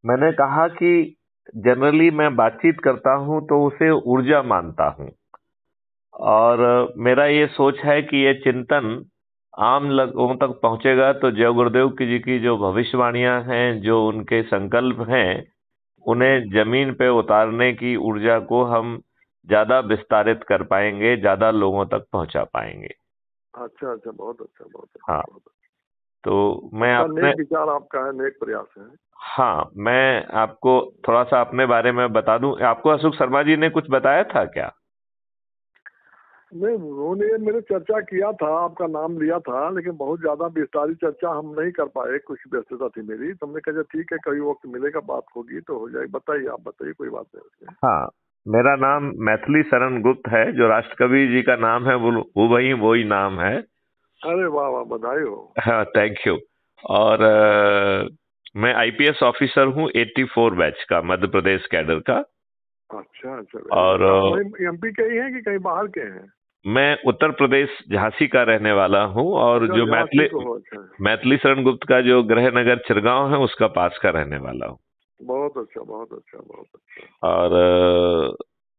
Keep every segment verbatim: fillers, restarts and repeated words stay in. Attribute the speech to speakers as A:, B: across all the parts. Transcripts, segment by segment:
A: मैंने कहा कि जनरली मैं बातचीत करता हूं तो उसे ऊर्जा मानता हूं, और मेरा ये सोच है कि ये चिंतन आम लोगों तक पहुंचेगा तो जय गुरुदेव की जी की जो भविष्यवाणियां हैं, जो उनके संकल्प हैं, उन्हें जमीन पे उतारने की ऊर्जा को हम ज्यादा विस्तारित कर पाएंगे, ज्यादा लोगों तक पहुंचा पाएंगे।
B: अच्छा अच्छा, बहुत अच्छा, बहुत अच्छा,
A: हाँ,
B: बहुत अच्छा।
A: तो मैं
B: अच्छा,
A: अपने
B: नेक विचार आपका है, नेक प्रयास है।
A: हाँ, मैं आपको थोड़ा सा अपने बारे में बता दूं। आपको अशोक शर्मा जी ने कुछ बताया था क्या?
B: नहीं, उन्होंने मेरे चर्चा किया था, आपका नाम लिया था, लेकिन बहुत ज्यादा विस्तारित चर्चा हम नहीं कर पाए, कुछ व्यस्तता थी मेरी। तो हमने कहा ठीक है, कभी वक्त मिलेगा, बात होगी तो हो जाएगी। बताइए, आप बताइए, कोई बात नहीं उसमें।
A: हाँ, मेरा नाम मैथिली शरण गुप्त है। जो राष्ट्रकवि जी का नाम है वो वो वही वही नाम है।
B: अरे वाह वाह, बधाई हो।
A: हाँ, थैंक यू। और अ, मैं आईपीएस ऑफिसर हूँ चौरासी बैच का, मध्य प्रदेश कैडर का।
B: अच्छा अच्छा, वेरी
A: और
B: गुड। आप
A: अ,
B: वहीं एमपी के ही हैं कि कहीं बाहर के हैं?
A: मैं उत्तर प्रदेश झांसी का रहने वाला हूँ, और
B: अच्छा,
A: जो
B: झांसी
A: मैथिली
B: को हो। अच्छा,
A: मैथिली शरण गुप्त का जो गृह नगर चिरगांव है, उसका पास का रहने वाला हूँ।
B: बहुत अच्छा, बहुत अच्छा, बहुत अच्छा।
A: और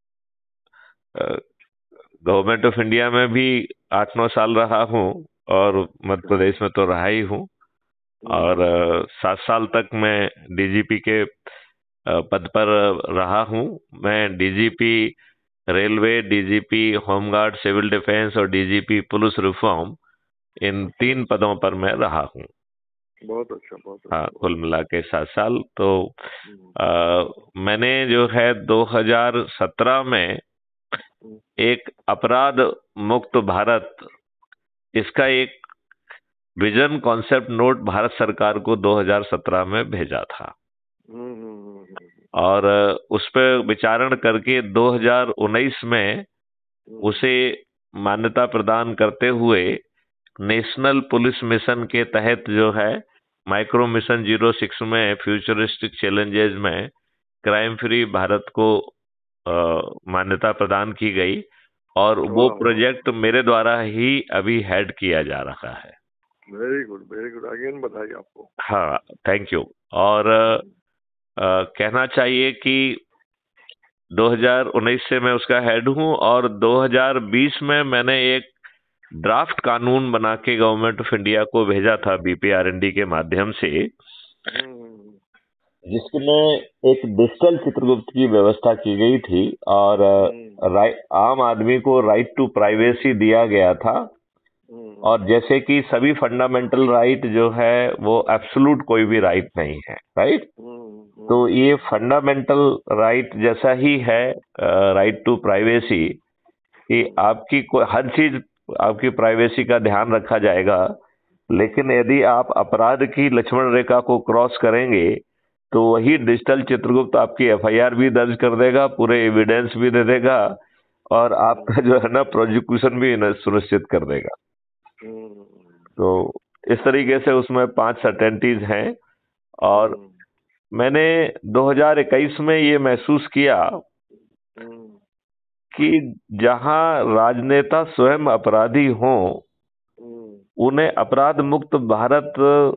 A: गवर्नमेंट ऑफ इंडिया में भी आठ नौ साल रहा हूँ, और मध्य
B: अच्छा।
A: प्रदेश में तो रहा ही हूँ। और
B: हम्म।
A: अ, सात साल तक मैं डीजीपी के अ, पद पर रहा हूँ। मैं DGP railway, DGP home guard, civil defence और डीजीपी पुलिस रिफॉर्म, इन
B: अच्छा
A: तीन
B: अच्छा,
A: पदों पर मैं रहा हूँ।
B: बहुत अच्छा, बहुत
A: हाँ,
B: अच्छा, बहुत
A: कुल मिला के सात साल। तो
B: हम्म,
A: आ, मैंने जो है दो हज़ार सत्रह में
B: हम्म,
A: एक अपराध मुक्त भारत, इसका एक विजन कॉन्सेप्ट नोट भारत सरकार को दो हज़ार सत्रह में भेजा था।
B: हम्म, हम्म, हम्म,
A: और अ, उस पर विचारण करके दो हज़ार उन्नीस में
B: हम्म,
A: उसे मान्यता प्रदान करते हुए नेशनल पुलिस मिशन के तहत जो है माइक्रो मिशन जीरो सिक्स में फ्यूचरिस्टिक चैलेंजेस में क्राइम फ्री भारत को अ, मान्यता प्रदान की गई। और वो
B: वाह वाह,
A: प्रोजेक्ट मेरे द्वारा ही अभी हेड किया जा रहा है।
B: Very good, very good, again बधाई आपको।
A: हाँ, थैंक यू। और अ,
B: हम्म,
A: अ, कहना चाहिए कि दो हज़ार उन्नीस से मैं उसका हेड हूं, और दो हज़ार बीस में मैंने एक ड्राफ्ट कानून बना के गवर्नमेंट ऑफ इंडिया को भेजा था बीपीआरएनडी के माध्यम से,
B: हम्म,
A: जिसमें एक डिजिटल चित्रगुप्त की व्यवस्था की गई थी। और
B: हम्म,
A: अ, राइ- आम आदमी को राइट टू प्राइवेसी दिया गया था।
B: हम्म,
A: और जैसे कि सभी फंडामेंटल राइट जो है वो एब्सोल्यूट कोई भी राइट नहीं है, राइट।
B: हम्म,
A: तो
B: हम्म,
A: ये फंडामेंटल राइट जैसा ही है, राइट टू प्राइवेसी, कि
B: हम्म,
A: आपकी कोई हर चीज, आपकी प्राइवेसी का ध्यान रखा जाएगा। लेकिन यदि आप अपराध की लक्ष्मण रेखा को क्रॉस करेंगे तो वही डिजिटल चित्रगुप्त आपकी एफआईआर भी दर्ज कर देगा, पूरे एविडेंस भी दे देगा, और आपका जो है ना प्रोसिक्यूशन भी न- सुनिश्चित कर देगा।
B: हम्म,
A: तो इस तरीके से उसमें पांच सर्टेनिटीज हैं। और
B: हम्म,
A: मैंने दो हज़ार इक्कीस में ये महसूस किया
B: हम्म,
A: कि जहां राजनेता स्वयं अपराधी हों,
B: हम्म,
A: उन्हें अपराध मुक्त भारत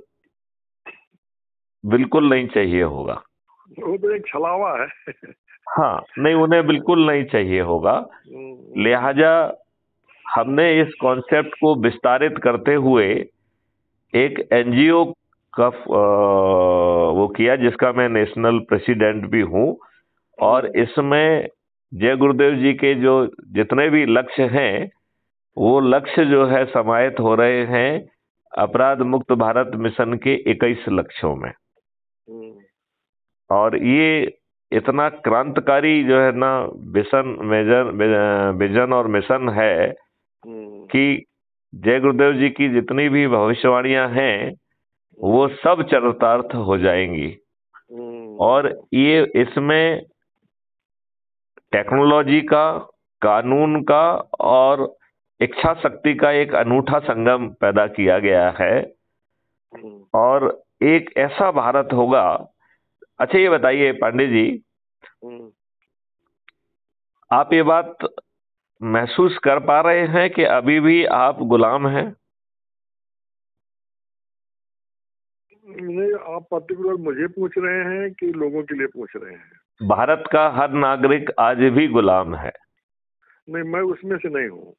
A: बिल्कुल नहीं चाहिए होगा।
B: वो तो एक छलावा है।
A: हाँ, नहीं, उन्हें बिल्कुल नहीं चाहिए होगा।
B: हम्म,
A: लिहाजा हमने इस कॉन्सेप्ट को विस्तारित करते हुए एक एनजीओ का अ, वो किया, जिसका मैं नेशनल प्रेसिडेंट भी हूं। और
B: हम्म,
A: इसमें जय गुरुदेव जी के जो जितने भी लक्ष्य हैं, वो लक्ष्य जो है समाहित हो रहे हैं अपराध मुक्त भारत मिशन के इक्कीस लक्ष्यों में।
B: हम्म,
A: और ये इतना क्रांतिकारी जो है ना विजन विजन विजन और मिशन है
B: हम्म,
A: कि जय गुरुदेव जी की जितनी भी भविष्यवाणियां हैं वो
B: हम्म,
A: सब चरितार्थ हो जाएंगी। और
B: हम्म,
A: ये इसमें टेक्नोलॉजी का, कानून का और इच्छा शक्ति का एक अनूठा संगम पैदा किया गया है।
B: हम्म,
A: और एक ऐसा भारत होगा। अच्छा, ये बताइए पांडे जी,
B: हम्म।
A: आप ये बात महसूस कर पा रहे हैं कि अभी भी आप गुलाम हैं?
B: नहीं, आप पर्टिकुलर मुझे पूछ रहे हैं कि लोगों के लिए पूछ रहे हैं?
A: भारत का हर नागरिक आज भी गुलाम है।
B: नहीं, मैं उसमें से नहीं हूँ।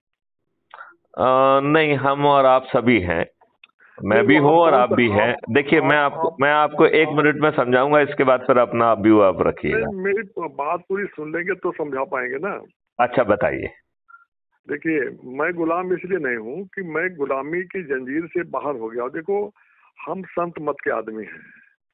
A: अ, नहीं, हम और आप सभी हैं। मैं
B: नहीं,
A: भी
B: वो
A: हूँ
B: आप
A: और
B: कौन
A: आप
B: सा
A: भी हैं।
B: आप
A: देखिए, मैं
B: आप
A: आपको
B: आप
A: मैं आपको एक
B: आप
A: मिनट में समझाऊंगा, इसके बाद फिर अपना आप व्यू आप रखिएगा।
B: नहीं, मेरी बात पूरी सुन लेंगे तो समझा पाएंगे ना।
A: अच्छा, बताइए।
B: देखिए, मैं गुलाम इसलिए नहीं हूँ कि मैं गुलामी की जंजीर से बाहर हो गया। देखो, हम संत मत के आदमी हैं,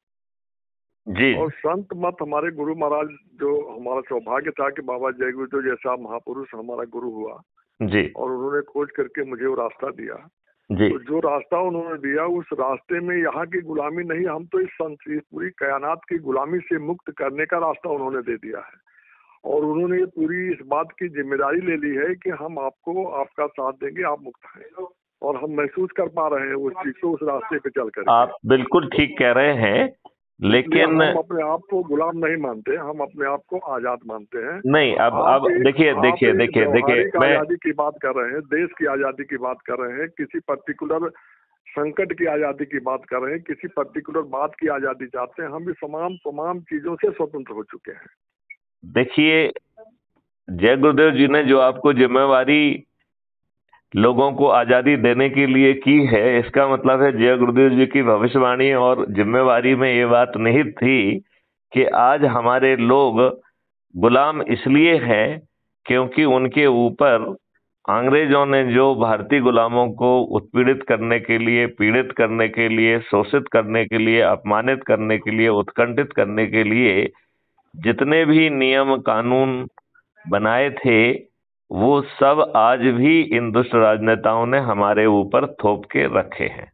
A: जी
B: और संत मत हमारे गुरु महाराज, जो हमारा सौभाग्य था कि बाबा जय गुरुदेव जैसा महापुरुष हमारा गुरु हुआ,
A: जी
B: और उन्होंने खोज करके मुझे वो रास्ता दिया।
A: जी
B: तो जो रास्ता उन्होंने दिया, उस रास्ते में यहाँ की गुलामी नहीं, हम तो इस संत इस पूरी कायनात की गुलामी से मुक्त करने का रास्ता उन्होंने दे दिया है। और उन्होंने ये पूरी इस बात की जिम्मेदारी ले ली है कि हम आपको आपका साथ देंगे, आप मुक्त हैं। और हम महसूस कर पा रहे हैं उस चीज को, उस रास्ते पे चल कर।
A: आप बिल्कुल ठीक कह रहे हैं, लेकिन
B: हम अपने आप को गुलाम नहीं मानते, हम अपने आप को आजाद मानते हैं।
A: नहीं, अब
B: आप
A: अब
B: एक
A: देखिए
B: आप
A: देखिए
B: एक
A: देखिए देखिए
B: व्यवहारिक
A: मैं
B: आजादी की बात कर रहे हैं, देश की आजादी की बात कर रहे हैं, किसी पर्टिकुलर संकट की आजादी की बात कर रहे हैं, किसी पर्टिकुलर बात की आजादी चाहते हैं। हम भी तमाम तमाम चीजों से स्वतंत्र हो चुके हैं।
A: देखिए, जय गुरुदेव जी ने जो आपको जिम्मेवारी लोगों को आजादी देने के लिए की है, इसका मतलब है जय गुरुदेव जी की भविष्यवाणी और जिम्मेवारी में ये बात निहित थी कि आज हमारे लोग गुलाम इसलिए हैं क्योंकि उनके ऊपर अंग्रेजों ने जो भारतीय गुलामों को उत्पीड़ित करने के लिए, पीड़ित करने के लिए, शोषित करने के लिए, अपमानित करने के लिए, उत्कंठित करने के लिए जितने भी नियम कानून बनाए थे, वो सब आज भी इन दुष्ट राजनेताओं ने हमारे ऊपर थोप के रखे हैं।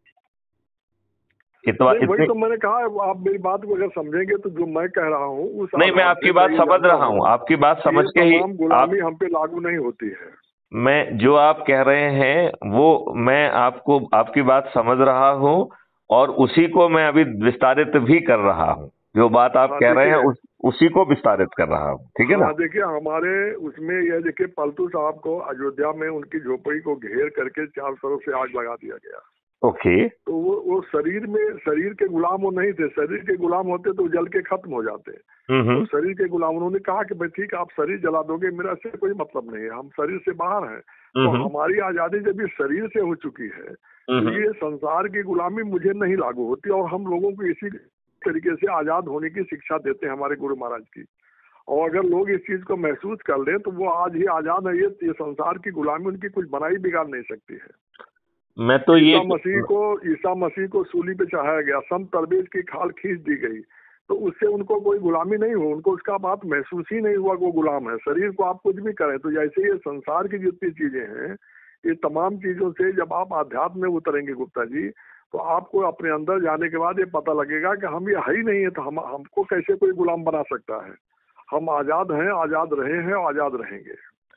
A: इतना
B: नहीं, वही
A: इतनी
B: तो मैंने कहा, आप मेरी बात को अगर समझेंगे तो जो मैं कह रहा हूँ उस
A: नहीं, मैं
B: आधार
A: आपकी
B: से
A: बात
B: मैं ये
A: समझ
B: जानता
A: रहा
B: हूँ
A: हूँ, आपकी बात
B: कि
A: समझ
B: ये
A: के ही
B: तमाम
A: आप
B: गुलामी हम पे लागू नहीं होती है।
A: मैं जो आप कह रहे हैं वो मैं आपको आपकी बात समझ रहा हूँ, और उसी को मैं अभी विस्तारित भी कर रहा हूँ। जो बात आप
B: हाँ,
A: कह रहे हैं
B: देखिए।
A: उस, उसी को विस्तारित कर रहा हूँ, ठीक है ना?
B: हाँ, देखिए, हमारे उसमें यह देखिए, पलटू साहब को अयोध्या में उनकी झोपड़ी को घेर करके चार तरफ से आग लगा दिया गया।
A: ओके।
B: तो वो वो शरीर में शरीर के गुलाम वो नहीं थे। शरीर के गुलाम होते तो जल के खत्म हो जाते।
A: हम्म
B: तो
A: हम्म
B: शरीर के गुलाम, उन्होंने कहा कि भाई ठीक है, आप शरीर जला दोगे, मेरा इससे कोई मतलब नहीं है, हम शरीर से बाहर हैं। तो
A: हम्म
B: हमारी आजादी जब इस शरीर से हो चुकी है, तो
A: हम्म
B: ये संसार की गुलामी मुझे नहीं लागू होती। और हम लोगों को इसी तरीके से आजाद होने की शिक्षा देते हैं हमारे गुरु महाराज की। और अगर लोग इस चीज को महसूस कर लें तो वो आज ही आजाद है। ये, ये संसार की गुलामी उनकी कुछ बनाई बिगाड़ नहीं सकती है।
A: मैं तो ये
B: ईसा मसीह को ईसा मसीह को सूली पे चढ़ाया गया, संत तरबेज की खाल खींच दी गई, तो उससे उनको कोई गुलामी नहीं हो, उनको उसका बात महसूस ही नहीं हुआ कि वो गुलाम है। शरीर को आप कुछ भी करें, तो जैसे ये संसार की जितनी चीजें हैं, ये तमाम चीजों से जब आप आध्यात्म में उतरेंगे गुप्ता जी, तो आपको अपने अंदर जाने के बाद ये पता लगेगा कि हम ये है ही नहीं है, तो हम हमको कैसे कोई गुलाम बना सकता है। हम आजाद हैं, आजाद रहे हैं और आजाद रहेंगे।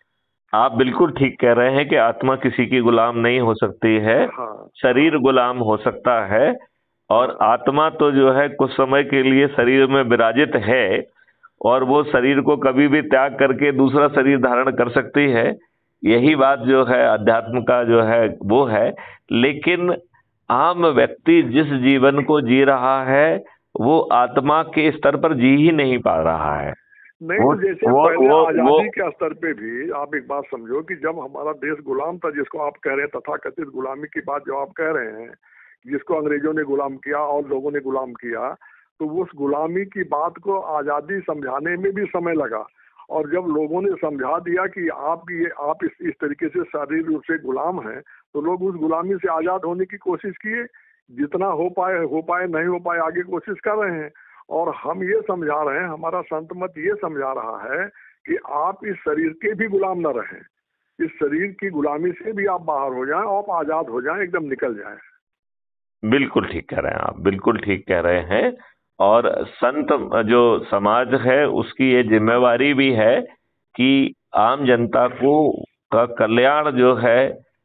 A: आप बिल्कुल ठीक कह रहे हैं कि आत्मा किसी की गुलाम नहीं हो सकती है।
B: हाँ,
A: शरीर गुलाम हो सकता है, और
B: हाँ,
A: आत्मा तो जो है कुछ समय के लिए शरीर में विराजित है, और वो शरीर को कभी भी त्याग करके दूसरा शरीर धारण कर सकती है। यही बात जो है अध्यात्म का जो है वो है। लेकिन आम व्यक्ति जिस जीवन को जी रहा है, वो आत्मा के स्तर पर जी ही नहीं पा रहा है।
B: नहीं,
A: वो
B: तो जैसे
A: वो
B: पहले
A: वो वो
B: आजादी के स्तर पे भी आप एक बात समझो कि जब हमारा देश गुलाम था, जिसको आप कह रहे हैं तथाकथित गुलामी की बात जो आप कह रहे हैं, जिसको अंग्रेजों ने गुलाम किया और लोगों ने गुलाम किया, तो उस गुलामी की बात को आजादी समझाने में भी समय लगा। और जब लोगों ने समझा दिया कि आप ये आप इस इस तरीके से शारीरिक रूप से गुलाम हैं, तो लोग उस गुलामी से आजाद होने की कोशिश किए। जितना हो पाए हो पाए नहीं हो पाए आगे कोशिश कर रहे हैं। और हम ये समझा रहे हैं, हमारा संत मत ये समझा रहा है कि आप इस शरीर के भी गुलाम न रहें, इस शरीर की गुलामी से भी आप बाहर हो जाएं और आप आजाद हो जाएं, एकदम निकल जाएं।
A: बिल्कुल ठीक कह रहे हैं आप, बिल्कुल ठीक कह रहे हैं। और संत जो समाज है उसकी ये जिम्मेवारी भी है कि आम जनता को का कल्याण जो है,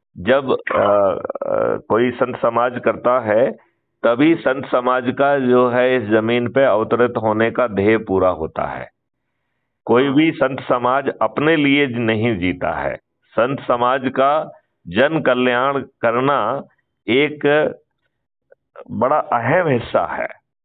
A: जब आ, आ, कोई संत समाज करता है, तभी संत समाज का जो है इस जमीन पे अवतरित होने का ध्येय पूरा होता है। कोई
B: हाँ,
A: भी संत समाज अपने लिए नहीं जीता है। संत समाज का जन कल्याण करना एक बड़ा अहम हिस्सा है।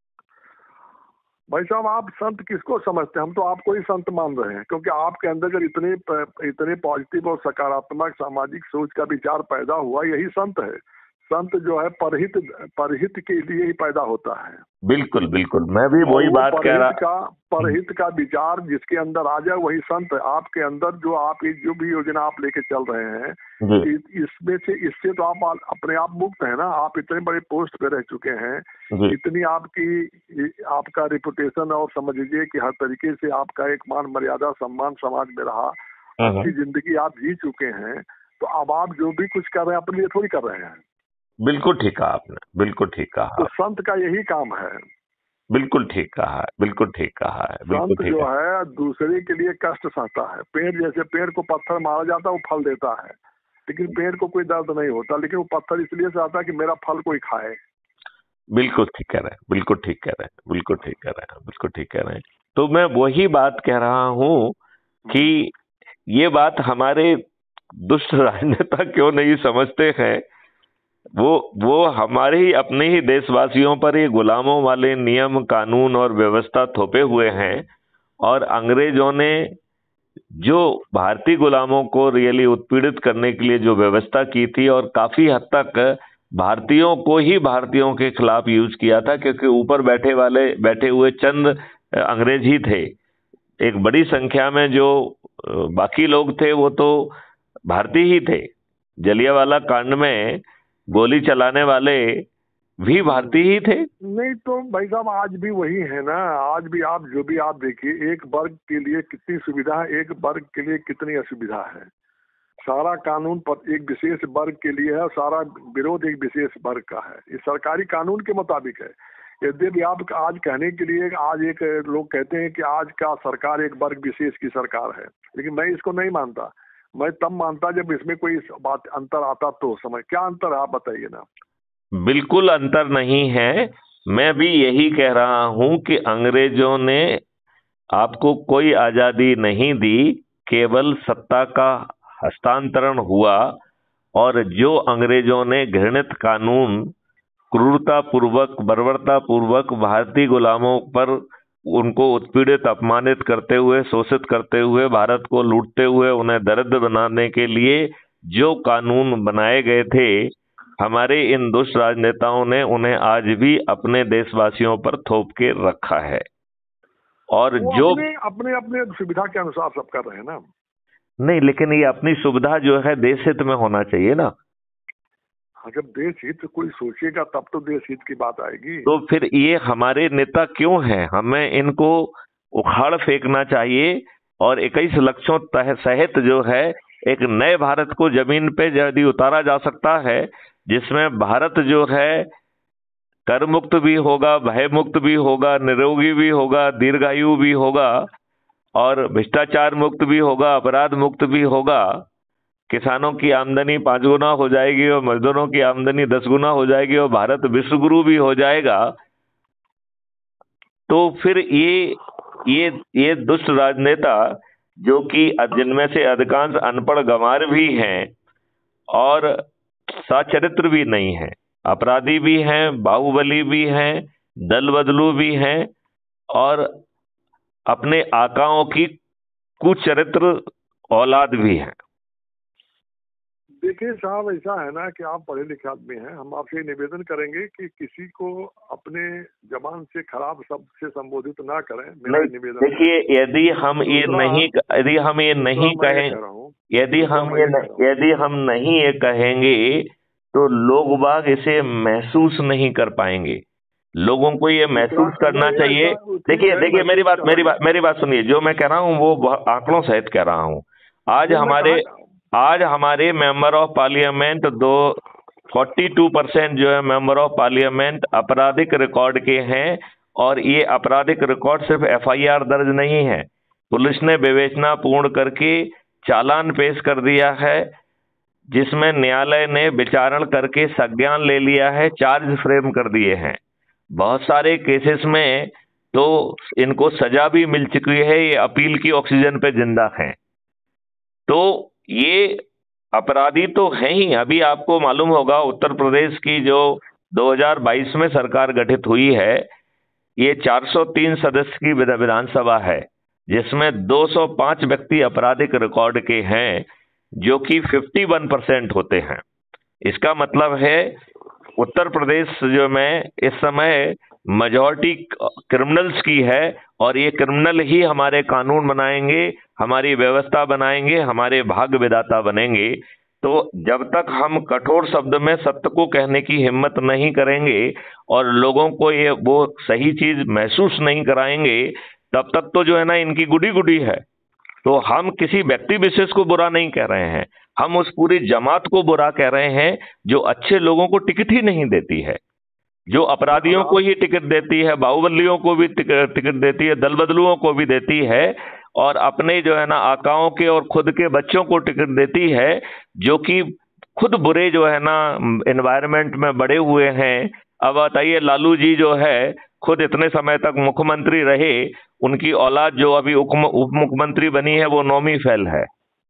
B: भाई साहब, आप संत किसको समझते हैं? हम तो आपको ही संत मान रहे हैं, क्योंकि आपके अंदर अगर इतने इतने पॉजिटिव और सकारात्मक सामाजिक सोच का विचार पैदा हुआ, यही संत है। संत जो है परहित परहित के लिए ही पैदा होता है।
A: बिल्कुल बिल्कुल, मैं भी वही बात कह रहा।
B: का परहित का विचार जिसके अंदर आ जाए वही संत है। आपके अंदर जो आप जो भी योजना आप लेके चल रहे हैं, इसमें से इससे तो आप अपने आप मुक्त है ना। आप इतने बड़े पोस्ट पे रह चुके हैं, इतनी आपकी आपका रिपुटेशन और समझ लीजिए कि हर तरीके से आपका एक मान मर्यादा सम्मान समाज में रहा, अच्छी जिंदगी आप जी चुके हैं। तो अब आप जो भी कुछ कर रहे हैं अपने लिए थोड़ी कर रहे हैं।
A: बिल्कुल ठीक कहा आपने, बिल्कुल ठीक कहा।
B: तो संत का यही काम है।
A: बिल्कुल ठीक कहा है, बिल्कुल ठीक कहा है।
B: संत जो है दूसरे के लिए कष्ट सहता है। पेड़ जैसे पेड़ को पत्थर मारा जाता है, वो फल देता है, लेकिन पेड़ को कोई दर्द नहीं होता, लेकिन वो पत्थर इसलिए सहता है कि मेरा फल कोई खाए।
A: बिल्कुल ठीक कह रहे हैं, बिल्कुल ठीक कह रहे हैं, बिल्कुल ठीक कह रहे हैं, बिल्कुल ठीक कह रहे हैं। तो मैं वही बात कह रहा हूँ कि ये बात हमारे दुष्ट राजनेता क्यों नहीं समझते हैं। वो वो हमारे ही अपने ही देशवासियों पर ये गुलामों वाले नियम कानून और व्यवस्था थोपे हुए हैं, और अंग्रेजों ने जो भारतीय गुलामों को रियली उत्पीड़ित करने के लिए जो व्यवस्था की थी, और काफी हद तक भारतीयों को ही भारतीयों के खिलाफ यूज किया था, क्योंकि ऊपर बैठे वाले बैठे हुए चंद अंग्रेज ही थे। एक बड़ी संख्या में जो बाकी लोग थे वो तो भारतीय ही थे। जलियांवाला कांड में गोली चलाने वाले भी भारतीय ही थे।
B: नहीं तो भाई साहब आज भी वही है ना। आज भी आप जो भी आप देखिए, एक वर्ग के लिए कितनी सुविधा है, एक वर्ग के लिए कितनी असुविधा है। सारा कानून पर एक विशेष वर्ग के लिए है, सारा विरोध एक विशेष वर्ग का है। ये सरकारी कानून के मुताबिक है। यद्यपि आप आज कहने के लिए आज एक लोग कहते हैं कि आज का सरकार एक वर्ग विशेष की सरकार है, लेकिन मैं इसको नहीं मानता। मैं तब मानता जब इसमें कोई बात अंतर आता तो। समझ क्या अंतर है आप बताइए ना।
A: बिल्कुल अंतर नहीं है। मैं भी यही कह रहा हूं कि अंग्रेजों ने आपको कोई आजादी नहीं दी, केवल सत्ता का हस्तांतरण हुआ। और जो अंग्रेजों ने घृणित कानून क्रूरता पूर्वक बर्बरता पूर्वक भारतीय गुलामों पर उनको उत्पीड़ित अपमानित करते हुए शोषित करते हुए भारत को लूटते हुए उन्हें दरिद्र बनाने के लिए जो कानून बनाए गए थे, हमारे इन दुष्ट राजनेताओं ने उन्हें आज भी अपने देशवासियों पर थोप के रखा है। और जो
B: अपने अपने अपने सुविधा के अनुसार सब कर रहे हैं ना।
A: नहीं, लेकिन ये अपनी सुविधा जो है देश हित में होना चाहिए ना।
B: जब देश हित कोई सोचेगा तब तो देश हित की बात आएगी।
A: तो फिर ये हमारे नेता क्यों हैं? हमें इनको उखाड़ फेंकना चाहिए और इक्कीस लक्षों सहित जो है एक नए भारत को जमीन पे यदि उतारा जा सकता है, जिसमें भारत जो है कर मुक्त भी होगा, भय मुक्त भी होगा, निरोगी भी होगा, दीर्घायु भी होगा, और भ्रष्टाचार मुक्त भी होगा, अपराध मुक्त भी होगा, किसानों की आमदनी पांच गुना हो जाएगी और मजदूरों की आमदनी दस गुना हो जाएगी और भारत विश्व गुरु भी हो जाएगा, तो फिर ये ये ये दुष्ट राजनेता जो कि जिनमें से अधिकांश अनपढ़ गंवार भी हैं और सचरित्र भी नहीं है, अपराधी भी हैं, बाहुबली भी हैं, दल बदलू भी हैं, और अपने आकाओं की कुचरित्र औलाद भी हैं।
B: देखिए साहब, ऐसा है ना कि आप पढ़े लिखे आदमी हैं। हम आपसे निवेदन करेंगे कि किसी को अपने जबान से खराब शब्द से संबोधित ना करें। मेरा निवेदन।
A: देखिए, यदि हम ये नहीं यदि हम ये नहीं कहें यदि हम ये यदि हम नहीं ये कहेंगे तो लोग बाग इसे महसूस नहीं कर पाएंगे। लोगों को ये महसूस करना चाहिए। देखिए देखिए मेरी बात मेरी बात मेरी बात सुनिए। जो मैं कह रहा हूँ वो आंकड़ों सहित कह रहा हूँ। आज हमारे आज हमारे मेंबर ऑफ पार्लियामेंट दो फोर्टी टू परसेंट जो है मेंबर ऑफ पार्लियामेंट आपराधिक रिकॉर्ड के हैं, और ये आपराधिक रिकॉर्ड सिर्फ एफ आई आर दर्ज नहीं है, पुलिस ने विवेचना पूर्ण करके चालान पेश कर दिया है, जिसमें न्यायालय ने विचारण करके संज्ञान ले लिया है, चार्ज फ्रेम कर दिए हैं। बहुत सारे केसेस में तो इनको सजा भी मिल चुकी है, ये अपील की ऑक्सीजन पे जिंदा हैं। तो ये अपराधी तो हैं ही। अभी आपको मालूम होगा उत्तर प्रदेश की जो दो हज़ार बाईस में सरकार गठित हुई है। ये चार सौ तीन सदस्य की विधा- विधानसभा है, जिसमें दो सौ पाँच व्यक्ति आपराधिक रिकॉर्ड के हैं, जो कि इक्यावन परसेंट होते हैं। इसका मतलब है उत्तर प्रदेश जो में इस समय मेजॉरिटी क्रिमिनल्स की है, और ये क्रिमिनल ही हमारे कानून बनाएंगे, हमारी व्यवस्था बनाएंगे, हमारे भाग्य विधाता बनेंगे। तो जब तक हम कठोर शब्द में सत्य को कहने की हिम्मत नहीं करेंगे और लोगों को ये वो सही चीज महसूस नहीं कराएंगे, तब तक तो जो है ना इनकी गुडी गुडी है। तो हम किसी व्यक्ति विशेष को बुरा नहीं कह रहे हैं, हम उस पूरी जमात को बुरा कह रहे हैं जो अच्छे लोगों को टिकट ही नहीं देती है, जो अपराधियों को ही टिकट देती है, बाहुबलियों को भी टिकट टिकट देती है, दल बदलुओं को भी देती है, और अपने जो है ना आकाओं के और खुद के बच्चों को टिकट देती है, जो कि खुद बुरे जो है ना एनवायरनमेंट में बड़े हुए हैं। अब बताइए, लालू जी जो है खुद इतने समय तक मुख्यमंत्री रहे, उनकी औलाद जो अभी उप मुख्यमंत्री बनी है वो नौवीं फेल है,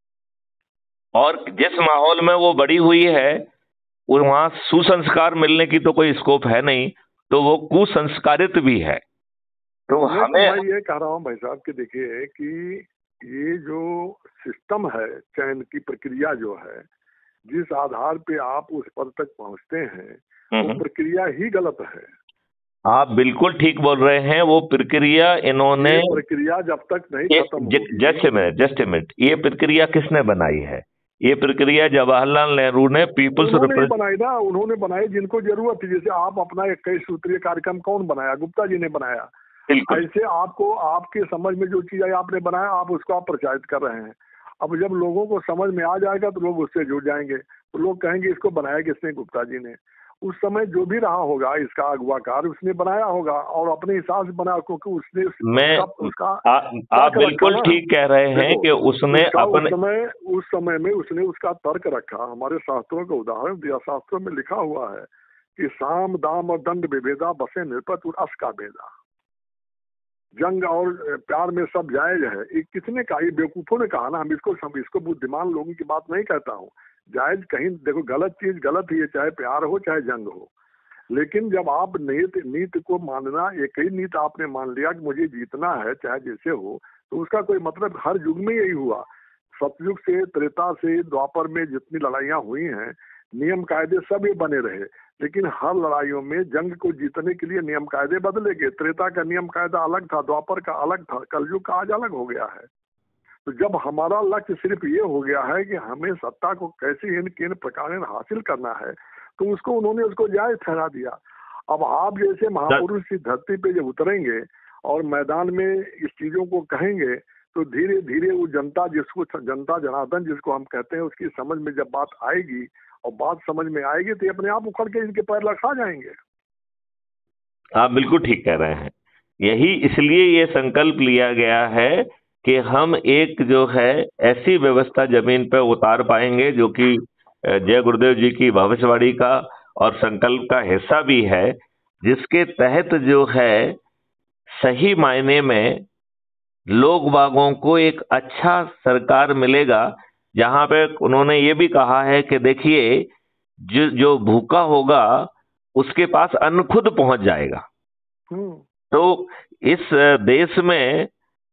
A: और जिस माहौल में वो बड़ी हुई है वहां सुसंस्कार मिलने की तो कोई स्कोप है नहीं, तो वो कुसंस्कारित भी है। तो हमें
B: मैं ये कह रहा हूँ भाई साहब कि देखिए कि ये जो सिस्टम है, चयन की प्रक्रिया जो है, जिस आधार पे आप उस पद तक पहुंचते हैं, वो प्रक्रिया ही गलत है।
A: आप बिल्कुल ठीक बोल रहे हैं। वो प्रक्रिया इन्होंने
B: प्रक्रिया जब तक नहीं खत्म,
A: जस्ट मिनट जस्ट मिनट ये प्रक्रिया किसने बनाई है? ये प्रक्रिया जवाहरलाल नेहरू ने पीपुल्स
B: उन्होंने बनाई ना, उन्होंने बनाई जिनको जरूरत थी। जैसे आप अपना इक्कीस सूत्रीय कार्यक्रम कौन बनाया? गुप्ता जी ने बनाया। ऐसे आपको आपके समझ में जो चीज आपने बनाया, आप उसको आप प्रचारित कर रहे हैं। अब जब लोगों को समझ में आ जाएगा तो लोग उससे जुड़ जाएंगे, तो लोग कहेंगे इसको बनाया किसने? गुप्ता जी ने। उस समय जो भी रहा होगा इसका अगवाकार, उसने बनाया होगा और अपने हिसाब से बनाया, क्योंकि उसने
A: मैं उसका आ, आप बिल्कुल ठीक कह रहे हैं कि उसने अपने
B: उस समय उस समय में उसने उसका तर्क रखा। हमारे शास्त्रों का उदाहरण दिया, शास्त्रों में लिखा हुआ है कि साम दाम और दंड विभेदा बसे निरपत अस का भेदा, जंग और प्यार में सब जायज है। ये किसने कहा? ये बेवकूफों ने कहा ना। हम इसको हम इसको बुद्धिमान लोगों की बात नहीं कहता हूँ। जायज कहीं देखो, गलत चीज गलत ही है, चाहे प्यार हो चाहे जंग हो। लेकिन जब आप नीत नीत को मानना, एक ही नीत आपने मान लिया कि मुझे जीतना है चाहे जैसे हो, तो उसका कोई मतलब हर युग में यही हुआ। सतयुग से, त्रेता से, द्वापर में जितनी लड़ाइयाँ हुई हैं, नियम कायदे सब ये बने रहे, लेकिन हर लड़ाइयों में जंग को जीतने के लिए नियम कायदे बदले गए। त्रेता का नियम कायदा अलग था, द्वापर का अलग था, कलयुग का आज अलग हो गया है। तो जब हमारा लक्ष्य सिर्फ ये हो गया है कि हमें सत्ता को कैसे इन किन प्रकार हासिल करना है, तो उसको उन्होंने उसको जायज ठहरा दिया। अब आप जैसे महापुरुष की धरती पे जब उतरेंगे और मैदान में इस चीजों को कहेंगे, तो धीरे धीरे वो जनता, जिसको जनता जनार्दन जिसको हम कहते हैं, उसकी समझ में जब बात आएगी और बात समझ में आएगी तो अपने आप उखड़ के इनके पैर लखा जाएंगे।
A: आप बिल्कुल ठीक कह रहे हैं। यही इसलिए ये संकल्प लिया गया है कि हम एक जो है ऐसी व्यवस्था जमीन पर उतार पाएंगे जो कि जय गुरुदेव जी की भविष्यवाणी का और संकल्प का हिस्सा भी है, जिसके तहत जो है सही मायने में लोग बागों को एक अच्छा सरकार मिलेगा, जहां पे उन्होंने ये भी कहा है कि देखिए जो जो भूखा होगा उसके पास अन्न खुद पहुंच जाएगा। तो इस देश में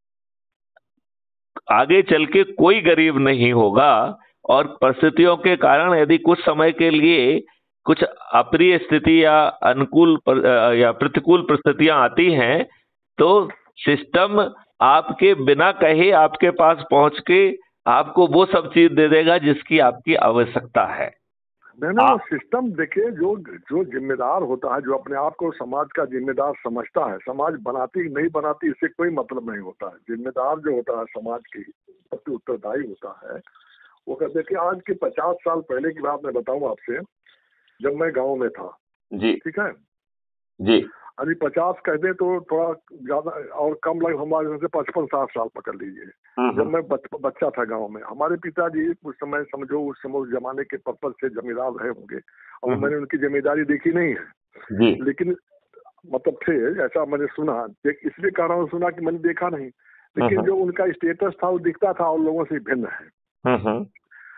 A: आगे चल के कोई गरीब नहीं होगा, और परिस्थितियों के कारण यदि कुछ समय के लिए कुछ अप्रिय स्थिति या अनुकूल या प्रतिकूल परिस्थितियां आती हैं, तो सिस्टम आपके बिना कहे आपके पास पहुंच के आपको वो सब चीज दे देगा जिसकी आपकी आवश्यकता है।
B: नहीं ना, सिस्टम देखिए, जो जो जिम्मेदार होता है, जो अपने आप को समाज का जिम्मेदार समझता है, समाज बनाती नहीं बनाती इससे कोई मतलब नहीं होता है। जिम्मेदार जो होता है समाज की प्रति उत्तरदायी होता है वो। देखिए आज के पचास साल पहले की बात मैं बताऊं आपसे, जब मैं गांव में था
A: जी,
B: ठीक है
A: जी,
B: अभी पचास कह दे तो थोड़ा ज्यादा और कम लग, हमारे से पचपन साठ साल पकड़ लीजिए। जब मैं बच, बच्चा था गांव में, हमारे पिताजी उस समय समझो उस समय उस जमाने के पर्पज से जमींदार रहे होंगे, और मैंने उनकी जिम्मेदारी देखी नहीं है
A: जी,
B: लेकिन मतलब थे, ऐसा मैंने सुना। इसलिए कह रहा हूँ सुना कि मैंने देखा नहीं, लेकिन जो उनका स्टेटस था वो दिखता था और लोगों से भिन्न है।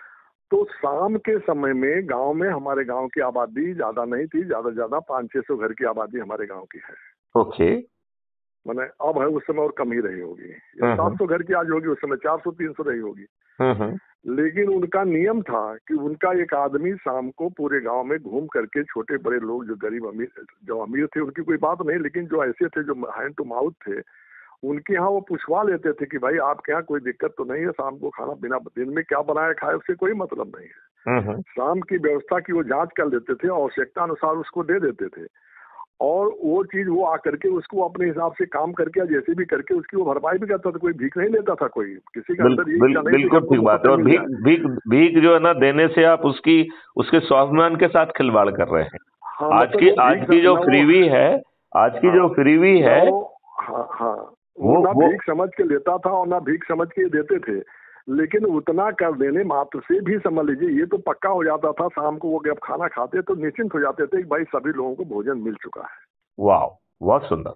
B: तो शाम के समय में गांव में, हमारे गांव की आबादी ज्यादा नहीं थी, ज्यादा से ज्यादा पाँच छह सौ घर की आबादी हमारे गांव की है।
A: ओके।
B: मैंने अब है, उस समय और कम ही रही होगी,
A: हम्म
B: सात सौ घर की आज होगी, उस समय चार सौ तीन सौ रही होगी।
A: हम्म
B: लेकिन उनका नियम था कि उनका एक आदमी शाम को पूरे गांव में घूम करके छोटे बड़े लोग, जो गरीब अमीर, जो अमीर थे उनकी कोई बात नहीं, लेकिन जो ऐसे थे जो हैंड टू माउथ थे, उनके यहाँ वो पूछवा लेते थे कि भाई आपके यहाँ कोई दिक्कत तो नहीं है, शाम को खाना पीना दिन में क्या बनाया खाए उससे कोई मतलब नहीं है।
A: हम्म
B: शाम की व्यवस्था की वो जांच कर लेते थे, आवश्यकता अनुसार उसको दे देते थे, और वो चीज वो आकर के उसको अपने हिसाब से काम करके या जैसे भी करके उसकी वो भरपाई भी करता था। कोई भीख नहीं लेता था, कोई किसी का
A: बिल,
B: अंदर ये
A: बिल,
B: इच्छा नहीं थी
A: बिल्कुल
B: कि
A: ठीक
B: हमको
A: बात है।
B: मौका
A: और
B: मिल
A: भीख
B: जाए।
A: भीख भीख जो है ना देने से आप उसकी उसके स्वाभिमान के साथ खिलवाड़ कर रहे हैं।
B: हाँ,
A: आज
B: मतलब
A: की
B: वो
A: आज
B: भीख
A: की जो
B: ना वो,
A: फ्रीवी है आज की
B: हाँ,
A: जो फ्रीवी
B: ना
A: है
B: वो, हाँ हाँ, वो
A: वो
B: ना
A: वो
B: भीख समझ के लेता था और ना भीख समझ के देते थे, लेकिन उतना कर देने मात्र से भी समझ लीजिए ये तो पक्का हो जाता था, शाम को वो जब खाना खाते तो निश्चिंत हो जाते थे कि भाई सभी लोगों को भोजन मिल चुका है।
A: वाह, बहुत सुंदर।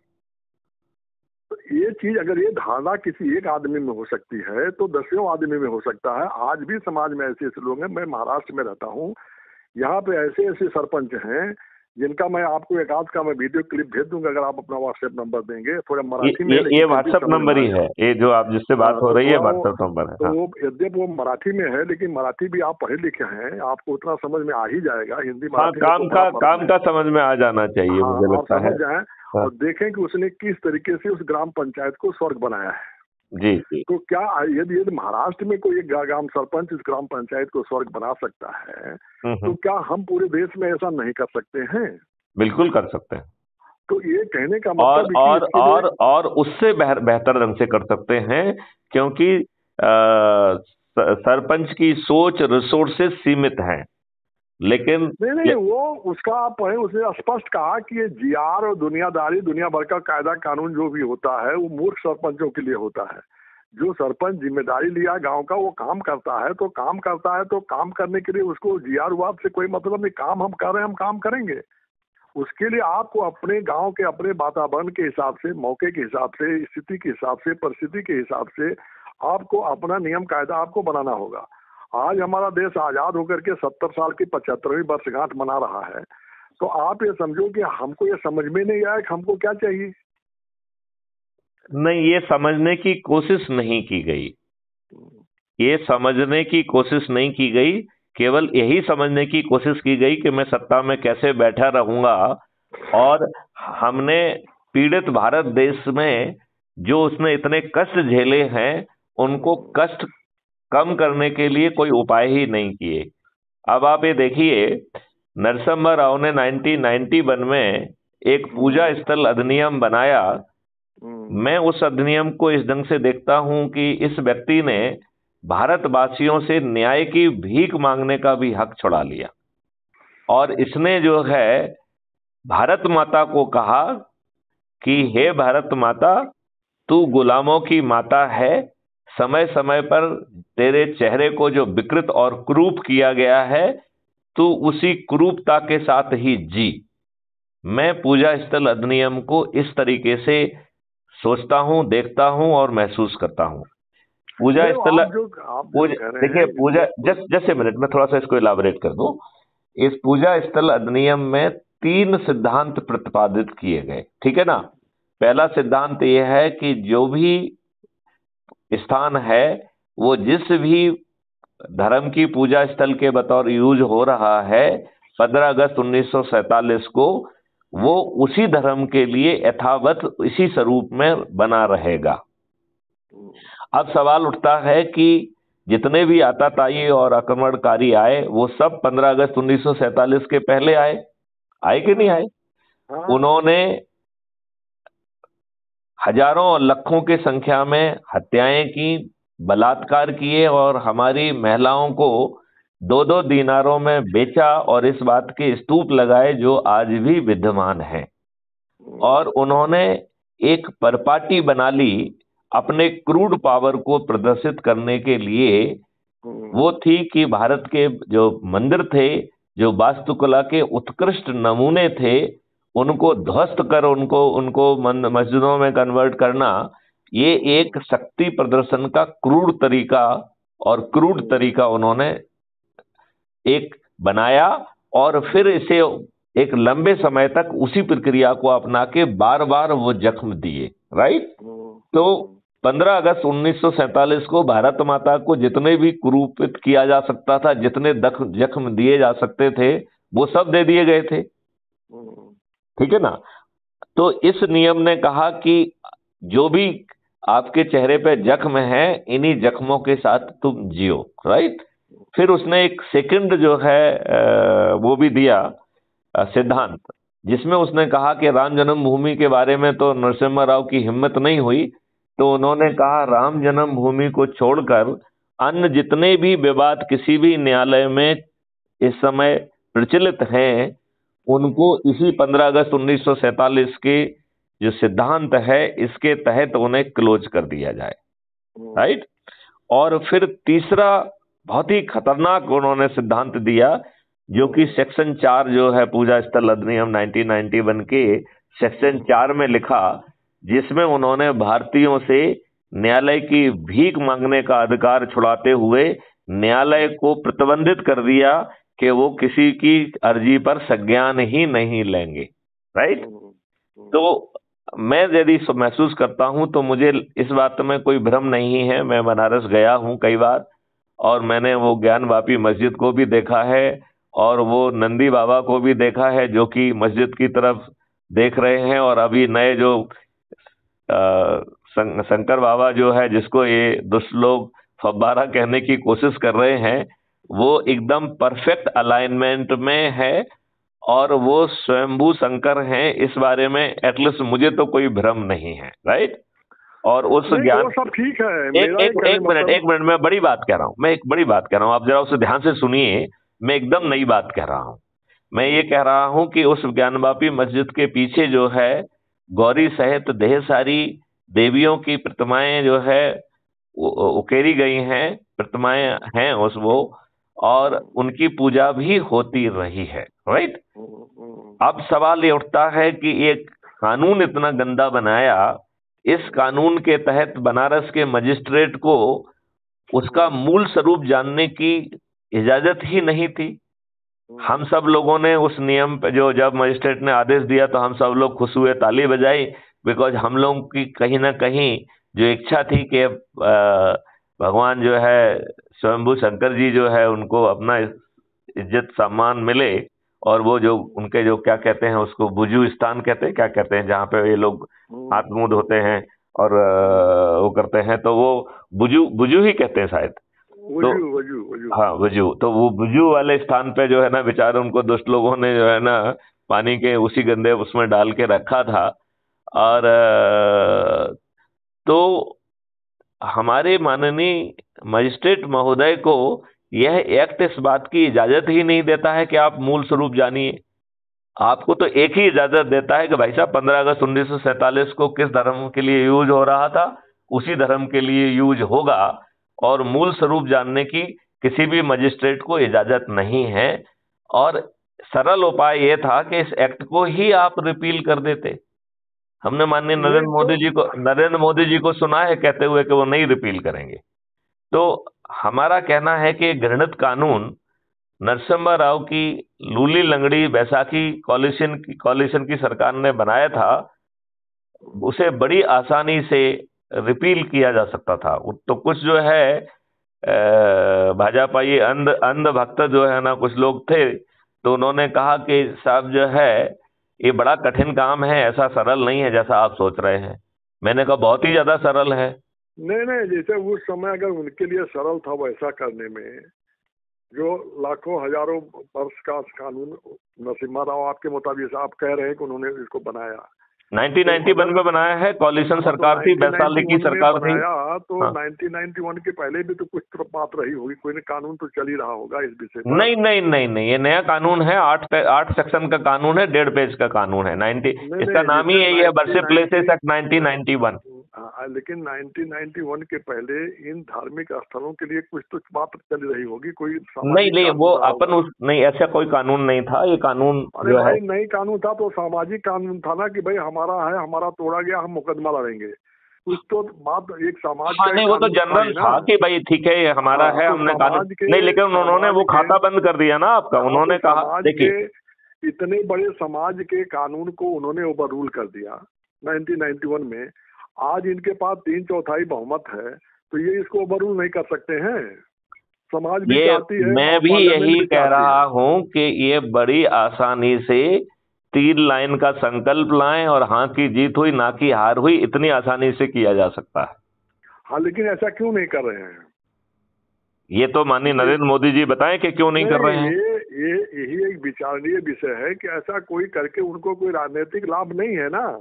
B: तो ये चीज अगर ये धारणा किसी एक आदमी में हो सकती है तो दसियों आदमी में हो सकता है। आज भी समाज में ऐसे ऐसे लोग हैं। मैं महाराष्ट्र में रहता हूँ, यहाँ पे ऐसे ऐसे सरपंच हैं जिनका मैं आपको एक आध का मैं वीडियो क्लिप भेज दूंगा, अगर आप अपना व्हाट्सएप नंबर देंगे। थोड़ा
A: ये
B: मराठी में
A: ये,
B: है, लेकिन
A: ये
B: फिर भी
A: व्हाट्सएप
B: समझ में
A: नंबर ही
B: आएगा।
A: है, ये जो आप जिससे बात
B: हाँ,
A: हो
B: तो
A: रही है
B: थोड़ा वो,
A: व्हाट्सएप नंबर है।
B: तो
A: हाँ।
B: वो यद्यप वो मराठी में है, लेकिन मराठी भी आप पढ़े लिखे हैं, आपको उतना समझ में आ ही जाएगा। हिंदी
A: हाँ,
B: मराठी में
A: काम
B: तो
A: का
B: बड़ा फर्क
A: काम
B: है।
A: का समझ में आ जाना चाहिए,
B: हाँ,
A: मुझे
B: आप
A: लगता है।
B: समझ जाएं
A: हाँ।
B: और देखें कि उसने किस तरीके से उस ग्राम पंचायत को स्वर्ग बनाया है।
A: जी जी।
B: तो क्या यदि यदि महाराष्ट्र में कोई एक ग्राम सरपंच इस ग्राम पंचायत को स्वर्ग बना सकता है,
A: हम्म
B: तो
A: हम्म,
B: क्या हम पूरे देश में ऐसा नहीं कर सकते हैं?
A: बिल्कुल कर सकते हैं।
B: तो ये कहने का
A: और
B: मतलब है कि
A: और
B: इसके लिए,
A: और और उससे बेहतर बेहतर ढंग से कर सकते हैं, क्योंकि आ, स- सरपंच की सोच रिसोर्सेज सीमित हैं, लेकिन
B: नहीं नहीं
A: ये,
B: वो उसका आप है, उसने स्पष्ट कहा कि ये जीआर और दुनियादारी, दुनिया भर का कायदा कानून जो भी होता है वो मूर्ख सरपंचों के लिए होता है। जो सरपंच जिम्मेदारी लिया गांव का, वो काम करता है तो काम करता है तो काम करने के लिए उसको जीआर वार से कोई मतलब नहीं। काम हम कर रहे हैं, हम काम करेंगे। उसके लिए आपको अपने गांव के, अपने वातावरण के हिसाब से, मौके के हिसाब से, स्थिति के हिसाब से, परिस्थिति के हिसाब से आपको अपना नियम कायदा आपको बनाना होगा। आज हमारा देश आजाद होकर के सत्तर साल की पचहत्तरवीं वर्षगांठ मना रहा है, तो आप ये समझो कि हमको ये समझ में नहीं आया कि हमको क्या चाहिए।
A: नहीं, ये समझने की कोशिश नहीं की गई, ये समझने की कोशिश नहीं की गई। केवल यही समझने की कोशिश की गई कि मैं सत्ता में कैसे बैठा रहूंगा, और हमने पीड़ित भारत देश में जो उसने इतने कष्ट झेले हैं उनको कष्ट कम करने के लिए कोई उपाय ही नहीं किए। अब आप ये देखिए, नरसिम्हा राव ने नाइनटीन नाइंटी वन में एक पूजा स्थल अधिनियम बनाया। मैं उस अधिनियम को इस ढंग से देखता हूं कि इस व्यक्ति ने भारतवासियों से न्याय की भीख मांगने का भी हक छुड़ा लिया, और इसने जो है भारत माता को कहा कि हे भारत माता, तू गुलामों की माता है, समय समय पर तेरे चेहरे को जो विकृत और क्रूप किया गया है, तू उसी क्रूपता के साथ ही जी। मैं पूजा स्थल अधिनियम को इस तरीके से सोचता हूं, देखता हूं और महसूस करता हूं। पूजा
B: नहीं,
A: स्थल,
B: आप जो आप जो
A: पूजा,
B: कह रहे
A: देखिए
B: हैं
A: पूजा,
B: इसको,
A: जस्ट जस्ट ए मिनट, मैं थोड़ा सा इसको इलाबोरेट कर दूं। इस पूजा स्थल अधिनियम में तीन सिद्धांत प्रतिपादित किए गए, ठीक है ना। पहला सिद्धांत यह है कि जो भी स्थान है वो जिस भी धर्म की पूजा स्थल के बतौर यूज हो रहा है, पंद्रह अगस्त उन्नीस सौ सैतालीस को वो उसी धर्म के लिए यथावत इसी स्वरूप में बना रहेगा। अब सवाल उठता है कि जितने भी आताताई और आक्रमणकारी आए वो सब पंद्रह अगस्त उन्नीस सौ सैतालीस के पहले आए आए कि नहीं आए?
B: हाँ,
A: उन्होंने हजारों और लाखों की संख्या में हत्याएं की, बलात्कार किए, और हमारी महिलाओं को दो दो दीनारों में बेचा, और इस बात के स्तूप लगाए जो आज भी विद्यमान हैं। और उन्होंने एक परपाटी बना ली अपने क्रूड पावर को प्रदर्शित करने के लिए। वो थी कि भारत के जो मंदिर थे, जो वास्तुकला के उत्कृष्ट नमूने थे, उनको ध्वस्त कर उनको उनको मस्जिदों में कन्वर्ट करना, ये एक शक्ति प्रदर्शन का क्रूर तरीका और क्रूर तरीका उन्होंने एक बनाया और फिर इसे एक लंबे समय तक उसी प्रक्रिया को अपना के बार बार वो जख्म दिए, राइट। तो पंद्रह अगस्त उन्नीस सौ सैंतालीस को भारत माता को जितने भी कुरूपित किया जा सकता था, जितने जख्म दिए जा सकते थे, वो सब दे दिए गए थे, ठीक है ना। तो इस नियम ने कहा कि जो भी आपके चेहरे पे जख्म है, इन्हीं जख्मों के साथ तुम जियो, राइट। फिर उसने एक सेकंड जो है वो भी दिया सिद्धांत, जिसमें उसने कहा कि राम जन्मभूमि के बारे में तो नरसिम्हा राव की हिम्मत नहीं हुई, तो उन्होंने कहा राम जन्मभूमि को छोड़कर अन्य जितने भी विवाद किसी भी न्यायालय में इस समय प्रचलित हैं, उनको इसी पंद्रह अगस्त उन्नीस सौ सैंतालीस के जो सिद्धांत है, इसके तहत उन्हें क्लोज कर दिया जाए, राइट। और फिर तीसरा बहुत ही खतरनाक उन्होंने सिद्धांत दिया, जो कि सेक्शन चार जो है पूजा स्थल अधिनियम नाइनटीन नाइंटी वन के सेक्शन चार में लिखा, जिसमें उन्होंने भारतीयों से न्यायालय की भीख मांगने का अधिकार छुड़ाते हुए न्यायालय को प्रतिबंधित कर दिया कि वो किसी की अर्जी पर संज्ञान ही नहीं लेंगे, राइट। तो मैं यदि महसूस करता हूं तो मुझे इस बात में कोई भ्रम नहीं है। मैं बनारस गया हूं कई बार और मैंने वो ज्ञान वापी मस्जिद को भी देखा है और वो नंदी बाबा को भी देखा है, जो कि मस्जिद की तरफ देख रहे हैं। और अभी नए जो आ, शंकर बाबा जो है, जिसको ये दुष्ट लोग फब्बारा कहने की कोशिश कर रहे हैं, वो एकदम परफेक्ट अलाइनमेंट में है और वो स्वयंभू शंकर हैं, इस बारे में एटलीस्ट मुझे तो कोई भ्रम नहीं है, राइट। और उस ज्ञान
B: सब ठीक है।
A: एक एक एक मिनट एक मिनट मैं बड़ी बात कह रहा हूं, मैं एक बड़ी बात कह रहा हूं, आप जरा उसे ध्यान से सुनिए। मैं एकदम नई बात कह रहा हूं। मैं ये कह रहा हूं कि उस ज्ञानवापी मस्जिद के पीछे जो है गौरी सहित ढेर सारी देवियों की प्रतिमाएं जो है उकेरी गई हैं, प्रतिमाएं हैं उस वो, और उनकी पूजा भी होती रही है, राइट। अब सवाल ये उठता है कि एक कानून इतना गंदा बनाया, इस कानून के तहत बनारस के मजिस्ट्रेट को उसका मूल स्वरूप जानने की इजाजत ही नहीं थी। हम सब लोगों ने उस नियम पे जो जब मजिस्ट्रेट ने आदेश दिया तो हम सब लोग खुश हुए, ताली बजाई, बिकॉज हम लोगों की कहीं ना कहीं जो इच्छा थी कि भगवान जो है स्वयंभू शंकर जी जो है उनको अपना इज्जत सम्मान मिले, और वो जो उनके जो क्या कहते हैं उसको बुजू स्थान कहते हैं, क्या कहते हैं, जहाँ पे ये लोग हाथ मुंह धोते हैं और वो करते हैं, तो वो बुजू बुजू ही कहते हैं शायद, तो
B: वजू, वजू।
A: हाँ वजू, तो वो वजू वाले स्थान पे जो है ना बेचारे उनको दुष्ट लोगों ने जो है ना पानी के उसी गंदे उसमें डाल के रखा था। और तो हमारे माननीय मजिस्ट्रेट महोदय को यह एक्ट इस बात की इजाजत ही नहीं देता है कि आप मूल स्वरूप जानिए। आपको तो एक ही इजाजत देता है कि भाई साहब पंद्रह अगस्त उन्नीस सौ सैंतालीस को किस धर्म के लिए यूज हो रहा था, उसी धर्म के लिए यूज होगा, और मूल स्वरूप जानने की किसी भी मजिस्ट्रेट को इजाजत नहीं है। और सरल उपाय यह था कि इस एक्ट को ही आप रिपील कर देते। हमने माननीय नरेंद्र मोदी जी को नरेंद्र मोदी जी को सुना है कहते हुए कि वो नहीं रिपील करेंगे। तो हमारा कहना है कि घृणित कानून नरसिम्हा राव की लूली लंगड़ी बैसाखी कॉलिशन की कॉलिशन की सरकार ने बनाया था, उसे बड़ी आसानी से रिपील किया जा सकता था। तो कुछ जो है भाजपा ये अंध अंध भक्त जो है ना कुछ लोग थे, तो उन्होंने कहा कि साहब जो है ये बड़ा कठिन काम है, ऐसा सरल नहीं है जैसा आप सोच रहे हैं। मैंने कहा बहुत ही ज्यादा सरल है।
B: नहीं नहीं, जैसे उस समय अगर उनके लिए सरल था वैसा करने में, जो लाखों हजारों वर्ष का कानून नरसिम्हा राव आपके मुताबिक आप कह रहे हैं कि उन्होंने इसको बनाया
A: नाइनटीन नाइंटी वन में बनाया है, कॉलिशन सरकार थी, वैशाली की सरकार थी।
B: तो हाँ। नाइनटीन नाइंटी वन के पहले भी तो कुछ तो बात रही होगी, कोई न कानून तो चल ही रहा होगा इस विषय पर।
A: नहीं नहीं नहीं नहीं, ये नया कानून है, आठ आठ सेक्शन का कानून है, डेढ़ पेज का कानून है। नाइनटी इसका नाम ही यही है, बर्से places act nineteen ninety one.
B: लेकिन नाइनटीन नाइंटी वन के पहले इन धार्मिक स्थलों के लिए कुछ तो बात चल रही होगी, कोई
A: नहीं नहीं वो अपन उस नहीं ऐसा कोई कानून नहीं था। ये कानून
B: अरे भाई नहीं कानून था तो सामाजिक कानून था ना कि भाई हमारा है, हमारा तोड़ा गया, हम मुकदमा लड़ेंगे। कुछ तो बात एक समाज
A: हाँ
B: का
A: नहीं,
B: एक
A: वो तो
B: कानून था
A: जनरल
B: ही ना।
A: था कि भाई ठीक है ये हमारा
B: हाँ,
A: है,
B: तो
A: हमने कानून
B: समाज के
A: नहीं, लेकिन उन्होंने वो
B: समाज
A: खाता
B: के
A: बंद कर दिया ना आपका।
B: हाँ,
A: उन्होंने
B: तो
A: कहा
B: समाज
A: देखिए,
B: के इतने बड़े समाज के कानून को उन्होंने ओवर रूल कर दिया नाइनटीन नाइंटी वन में। आज इनके पास तीन चौथाई बहुमत है, तो ये इसको ओवर रूल नहीं कर सकते हैं। समाज भी
A: ये
B: चाहती है
A: मैं
B: और
A: भी
B: पार्लियामेंट
A: यही
B: भी
A: कह
B: चाहती
A: रहा
B: है।
A: हूं कि ये बड़ी आसानी से तीन लाइन का संकल्प लाएं और हाँ की जीत हुई ना की हार हुई, इतनी आसानी से किया जा सकता है।
B: हाँ, लेकिन ऐसा क्यों नहीं कर रहे हैं?
A: ये तो माननीय
B: ये
A: नरेंद्र मोदी जी बताएं कि क्यों नहीं कर
B: नहीं,
A: रहे हैं।
B: ये ये यही एक विचारणीय विषय है कि ऐसा कोई करके उनको कोई राजनीतिक लाभ नहीं है ना।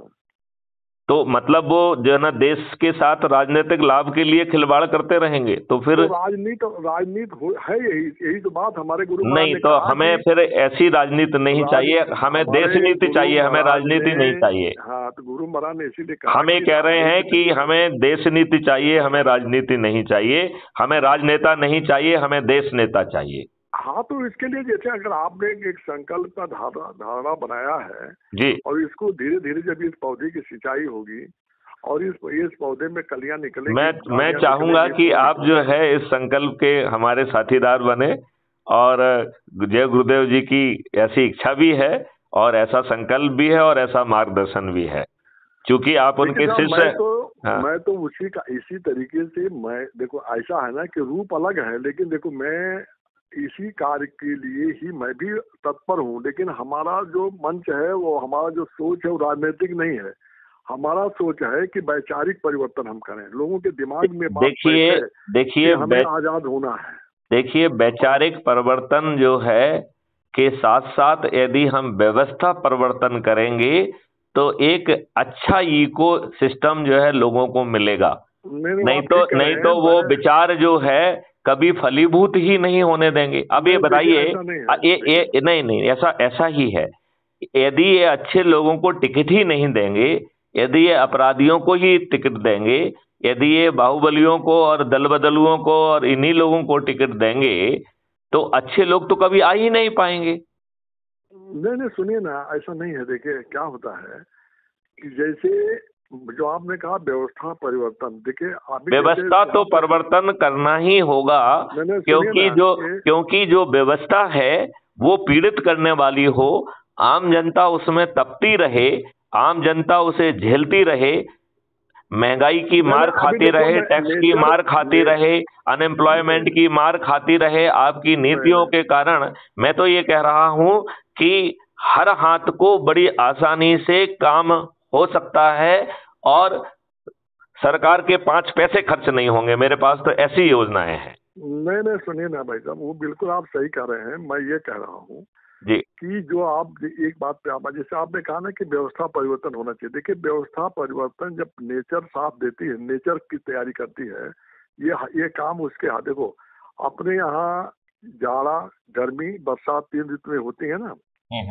A: तो मतलब वो जो है ना देश के साथ राजनीतिक लाभ के लिए खिलवाड़ करते रहेंगे तो फिर
B: तो राजनीति राजनीति हो- है यही यही तो बात हमारे गुरु महाराज
A: नहीं,
B: ने
A: तो
B: कहा
A: हमें
B: कि
A: फिर ऐसी राजनीति नहीं
B: राज
A: चाहिए, हमें देश
B: हमारे
A: नीति
B: गुरु
A: चाहिए, हमें
B: महाराज
A: राजनीति नहीं
B: ने
A: चाहिए।
B: हाँ, तो गुरु महाराज ने इसीलिए कहा
A: हम ये
B: कि
A: कह रहे हैं
B: राजनीति
A: कि
B: नहीं है।
A: हमें देश नीति चाहिए, हमें राजनीति नहीं चाहिए, हमें राजनेता नहीं चाहिए, हमें देश नेता चाहिए।
B: हाँ, तो इसके लिए जैसे अगर आपने एक एक संकल्प का धारा धारणा बनाया है
A: जी,
B: और इसको धीरे धीरे जब इस पौधे की सिंचाई होगी और इस इस पौधे में कलियां निकलेंगी,
A: मैं मैं
B: झाड़ियां
A: चाहूंगा
B: निकलेंगी,
A: कि
B: फूल
A: आप जो
B: निकलेंगे।
A: है इस संकल्प के हमारे साथीदार बने, और जय गुरुदेव जी की ऐसी इच्छा भी है और ऐसा संकल्प भी है और ऐसा मार्गदर्शन भी है, क्योंकि आप
B: देखिए
A: उनके
B: साहब,
A: शिष्य।
B: मैं तो
A: हाँ।
B: मैं तो उसी का इसी तरीके से मैं देखो, ऐसा है ना कि रूप अलग है, लेकिन देखो मैं इसी कार्य के लिए ही मैं भी तत्पर हूँ। लेकिन हमारा जो मंच है, वो हमारा जो सोच है वो राजनीतिक नहीं है। हमारा सोच है कि वैचारिक परिवर्तन हम करें, लोगों के दिमाग में बात
A: देखिए
B: बैठे
A: देखिए
B: कि हमें आजाद होना है।
A: देखिए वैचारिक परिवर्तन जो है के साथ साथ यदि हम व्यवस्था परिवर्तन करेंगे तो एक अच्छा इको सिस्टम जो है लोगों को मिलेगा।
B: मेरे
A: नहीं
B: बात
A: तो
B: ठीक कह
A: नहीं
B: रहे
A: तो
B: हैं।
A: वो
B: मैं
A: विचार जो है कभी फलीभूत ही नहीं होने देंगे। अब ये
B: नहीं, देखिए
A: बताइए,
B: ऐसा नहीं
A: अ,
B: है,
A: ये
B: देखिए
A: ये नहीं नहीं ऐसा ऐसा ही है। यदि ये अच्छे लोगों को टिकट ही नहीं देंगे, यदि ये अपराधियों को ही टिकट देंगे, यदि ये बाहुबलियों को और दल बदलुओं को और इन्हीं लोगों को टिकट देंगे, तो अच्छे लोग तो कभी आ ही नहीं पाएंगे।
B: नहीं नहीं, सुनिए ना, ऐसा नहीं है। देखिए क्या होता है कि जैसे जो आपने कहा व्यवस्था परिवर्तन, देखिए अभी
A: व्यवस्था
B: जैसे
A: तो
B: आप
A: परिवर्तन करना ही होगा,
B: मैंने सुनिए
A: क्योंकि
B: ना
A: जो
B: ये
A: क्योंकि जो व्यवस्था है वो पीड़ित करने वाली हो, आम जनता उसमें तपती रहे, आम जनता उसे झेलती रहे, महंगाई की
B: नहीं
A: मार
B: नहीं, अभी
A: खाती
B: देखो
A: रहे,
B: मैं
A: टैक्स की
B: नेचर
A: मार खाती
B: ने,
A: रहे, अनएम्प्लॉयमेंट
B: नहीं
A: की मार खाती रहे आपकी
B: नहीं
A: नीतियों
B: नहीं
A: के कारण। मैं तो ये कह रहा हूं कि हर हाथ को बड़ी आसानी से काम हो सकता है और सरकार के पांच पैसे खर्च नहीं होंगे। मेरे पास तो ऐसी योजनाएं हैं।
B: नहीं नहीं, सुनिए ना भाई साहब, वो बिल्कुल आप सही कह रहे हैं। मैं ये कह रहा हूँ
A: जी
B: कि जो आप एक बात पे आप जैसे आपने कहा ना कि व्यवस्था परिवर्तन होना चाहिए। देखिए व्यवस्था परिवर्तन जब नेचर साथ देती है, नेचर की तैयारी करती है, ये ये काम उसके हाथ। देखो अपने यहाँ जाड़ा गर्मी बरसात तीन ऋतुएं होती है ना,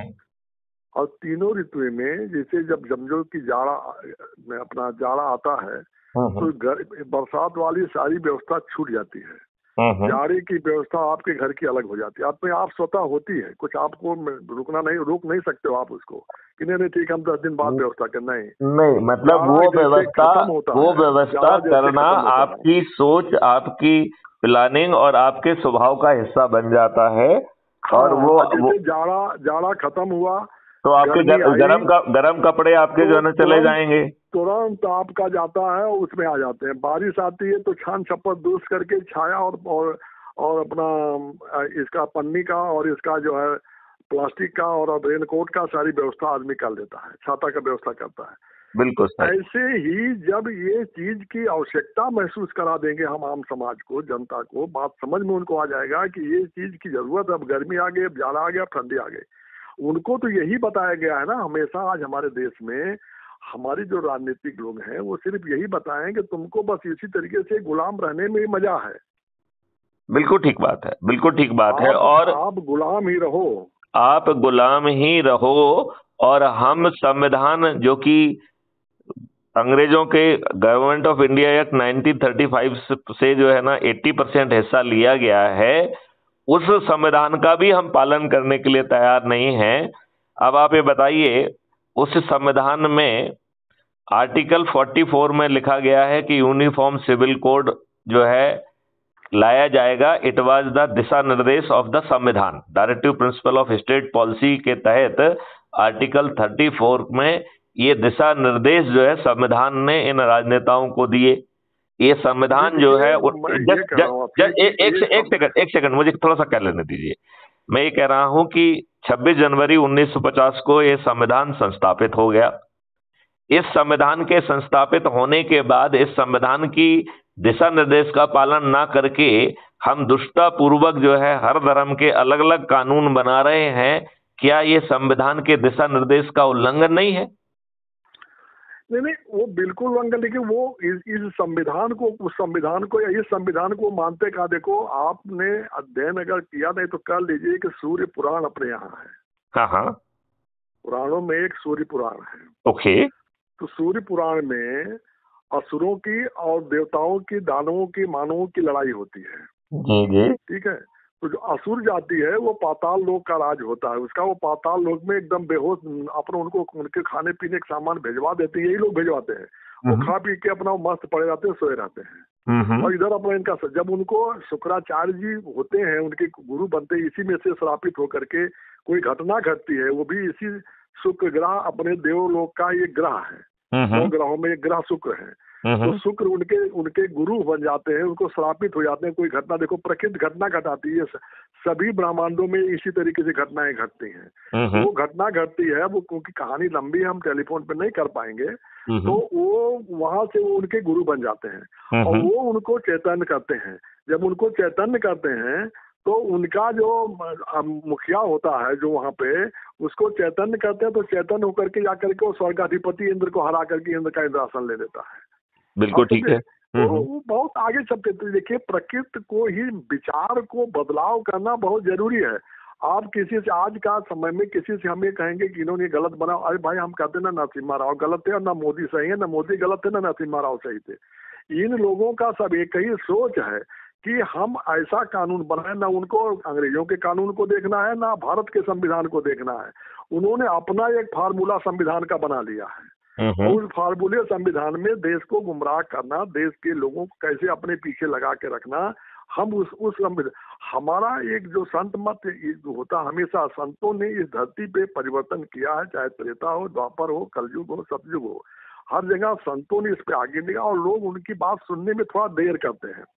B: और तीनों ऋतुएं में जैसे जब समझो कि जाड़ा में अपना जाड़ा आता है तो घर बरसात वाली सारी व्यवस्था छूट जाती है। जाड़े की व्यवस्था आपके घर की अलग हो जाती है, आप में आप स्वतः होती है। कुछ आपको रुकना नहीं, रोक नहीं सकते हो आप उसको कि नहीं नहीं ठीक हम दस दिन बाद व्यवस्था करना है।
A: नहीं, मतलब
B: जाड़ा
A: वो
B: जैसे
A: व्यवस्था
B: खत्म होता
A: वो
B: है,
A: व्यवस्था
B: जाड़ा जैसे
A: करना
B: खत्म होता है।
A: आपकी सोच, आपकी प्लानिंग और आपके स्वभाव का हिस्सा बन जाता है। और
B: हाँ,
A: वो
B: और
A: वो
B: जैसे जाड़ा जाड़ा खत्म हुआ,
A: तो आपके
B: गर्मी
A: गर,
B: आई,
A: गरम का गरम कपड़े आपके जो है ना
B: तो
A: चले
B: तुरंत
A: जाएंगे।
B: तुरंत आपका जाता है उसमें आ जाते हैं। बारिश आती है तो छान छप्पर दूस करके छाया और और, और अपना इसका पन्नी का और इसका जो है प्लास्टिक का और रेनकोट का सारी व्यवस्था आदमी कर लेता है, छाता का व्यवस्था करता है।
A: बिल्कुल सही।
B: ऐसे ही जब ये चीज की आवश्यकता महसूस करा देंगे हम आम समाज को, जनता को, बात समझ में उनको आ जाएगा कि ये चीज की जरूरत, अब गर्मी आ गई, अब जाड़ा आ गया, अब ठंडी आ गई। उनको तो यही बताया गया है ना हमेशा। आज हमारे देश में हमारे जो राजनीतिक लोग हैं वो सिर्फ यही बताएं कि तुमको बस इसी तरीके से गुलाम रहने में ही मजा है।
A: बिल्कुल ठीक बात है, बिल्कुल ठीक बात है।
B: आप,
A: और
B: आप गुलाम ही रहो,
A: आप गुलाम ही रहो। और हम संविधान जो कि अंग्रेजों के government of India act nineteen thirty five से जो है ना अस्सी परसेंट हिस्सा लिया गया है, उस संविधान का भी हम पालन करने के लिए तैयार नहीं हैं। अब आप ये बताइए, उस संविधान में आर्टिकल चौवालीस में लिखा गया है कि यूनिफॉर्म सिविल कोड जो है लाया जाएगा। इट वाज द दिशा निर्देश ऑफ द संविधान, directive principle of state policy के तहत आर्टिकल चौंतीस में ये दिशा निर्देश जो है संविधान ने इन राजनेताओं को दिए। ये संविधान जो है जस्ट जस्ट एक एक सेकंड एक सेकंड मुझे थोड़ा सा कह लेने दीजिए। मैं ये कह रहा हूं कि छब्बीस जनवरी उन्नीस सौ पचास को ये संविधान संस्थापित हो गया। इस संविधान के संस्थापित होने के बाद इस संविधान की दिशा निर्देश का पालन ना करके हम दुष्टता पूर्वक जो है हर धर्म के अलग अलग कानून बना रहे हैं। क्या ये संविधान के दिशा निर्देश का उल्लंघन नहीं है?
B: नहीं नहीं, वो बिल्कुल उल्लंघन, लेकिन वो इस, इस संविधान को उस संविधान को या इस संविधान को मानते कहा। देखो, आपने अध्ययन अगर किया नहीं तो कर लीजिए कि सूर्य पुराण अपने यहाँ है।
A: हाँ हाँ,
B: पुराणों में एक सूर्य पुराण है।
A: ओके।
B: तो सूर्य पुराण में असुरों की और देवताओं की, दानवों की, मानवों की लड़ाई होती है।
A: जी जी।
B: ठीक है। तो जो असुर जाति है वो पाताल लोक का राज होता है उसका। वो पाताल लोक में एकदम बेहोश अपना उनको उनके खाने पीने के सामान भेजवा देते हैं, यही लोग भेजवाते हैं। वो खा पी के अपना मस्त पड़े रहते हैं, सोए रहते हैं। और इधर अपना इनका जब उनको शुक्राचार्य जी होते हैं, उनके गुरु बनते हैं, इसी में से श्रापित होकर के कोई घटना घटती है। वो भी इसी शुक्र ग्रह अपने देवलोक का ये ग्रह है। नौ ग्रहों में एक ग्रह शुक्र है। तो शुक्र उनके उनके गुरु बन जाते हैं, उनको श्रापित हो जाते हैं। कोई घटना, देखो प्रकृति घटना घटाती है, सभी ब्रह्मांडों में इसी तरीके से घटनाएं घटती हैं। वो घटना घटती है, वो क्योंकि कहानी लंबी है, हम टेलीफोन पे नहीं कर पाएंगे। तो वो वहां से वो उनके गुरु बन जाते हैं और वो उनको चैतन्य करते हैं। जब उनको चैतन्य करते हैं तो उनका जो मुखिया होता है जो वहां पे, उसको चैतन्य करते हैं। तो चैतन्य होकर के जाकर के वो स्वर्गाधिपति इंद्र को हरा करके इंद्र का इंद्रासन ले लेता है।
A: बिल्कुल ठीक है।
B: तो वो बहुत आगे चलते थे। देखिए, प्रकृति को ही, विचार को बदलाव करना बहुत जरूरी है। आप किसी से आज का समय में किसी से हम ये कहेंगे कि इन्होंने गलत बना, अरे भाई हम कहते ना नरसिम्हा राव गलत थे और ना मोदी सही है, ना मोदी गलत थे, ना नरसिम्हा राव सही थे। इन लोगों का सब एक ही सोच है कि हम ऐसा कानून बनाए, ना उनको अंग्रेजों के कानून को देखना है, ना भारत के संविधान को देखना है। उन्होंने अपना एक फार्मूला संविधान का बना लिया है। उस फार्मूले संविधान में देश को गुमराह करना, देश के लोगों को कैसे अपने पीछे लगा के रखना, हम उस उस हमारा एक जो संत मत जो होता, हमेशा संतों ने इस धरती पे परिवर्तन किया है, चाहे त्रेता हो, द्वापर हो, कलयुग हो, सतयुग हो, हर जगह संतों ने इस पे आगे निकाला और लोग उनकी बात सुनने में थोड़ा देर करते हैं।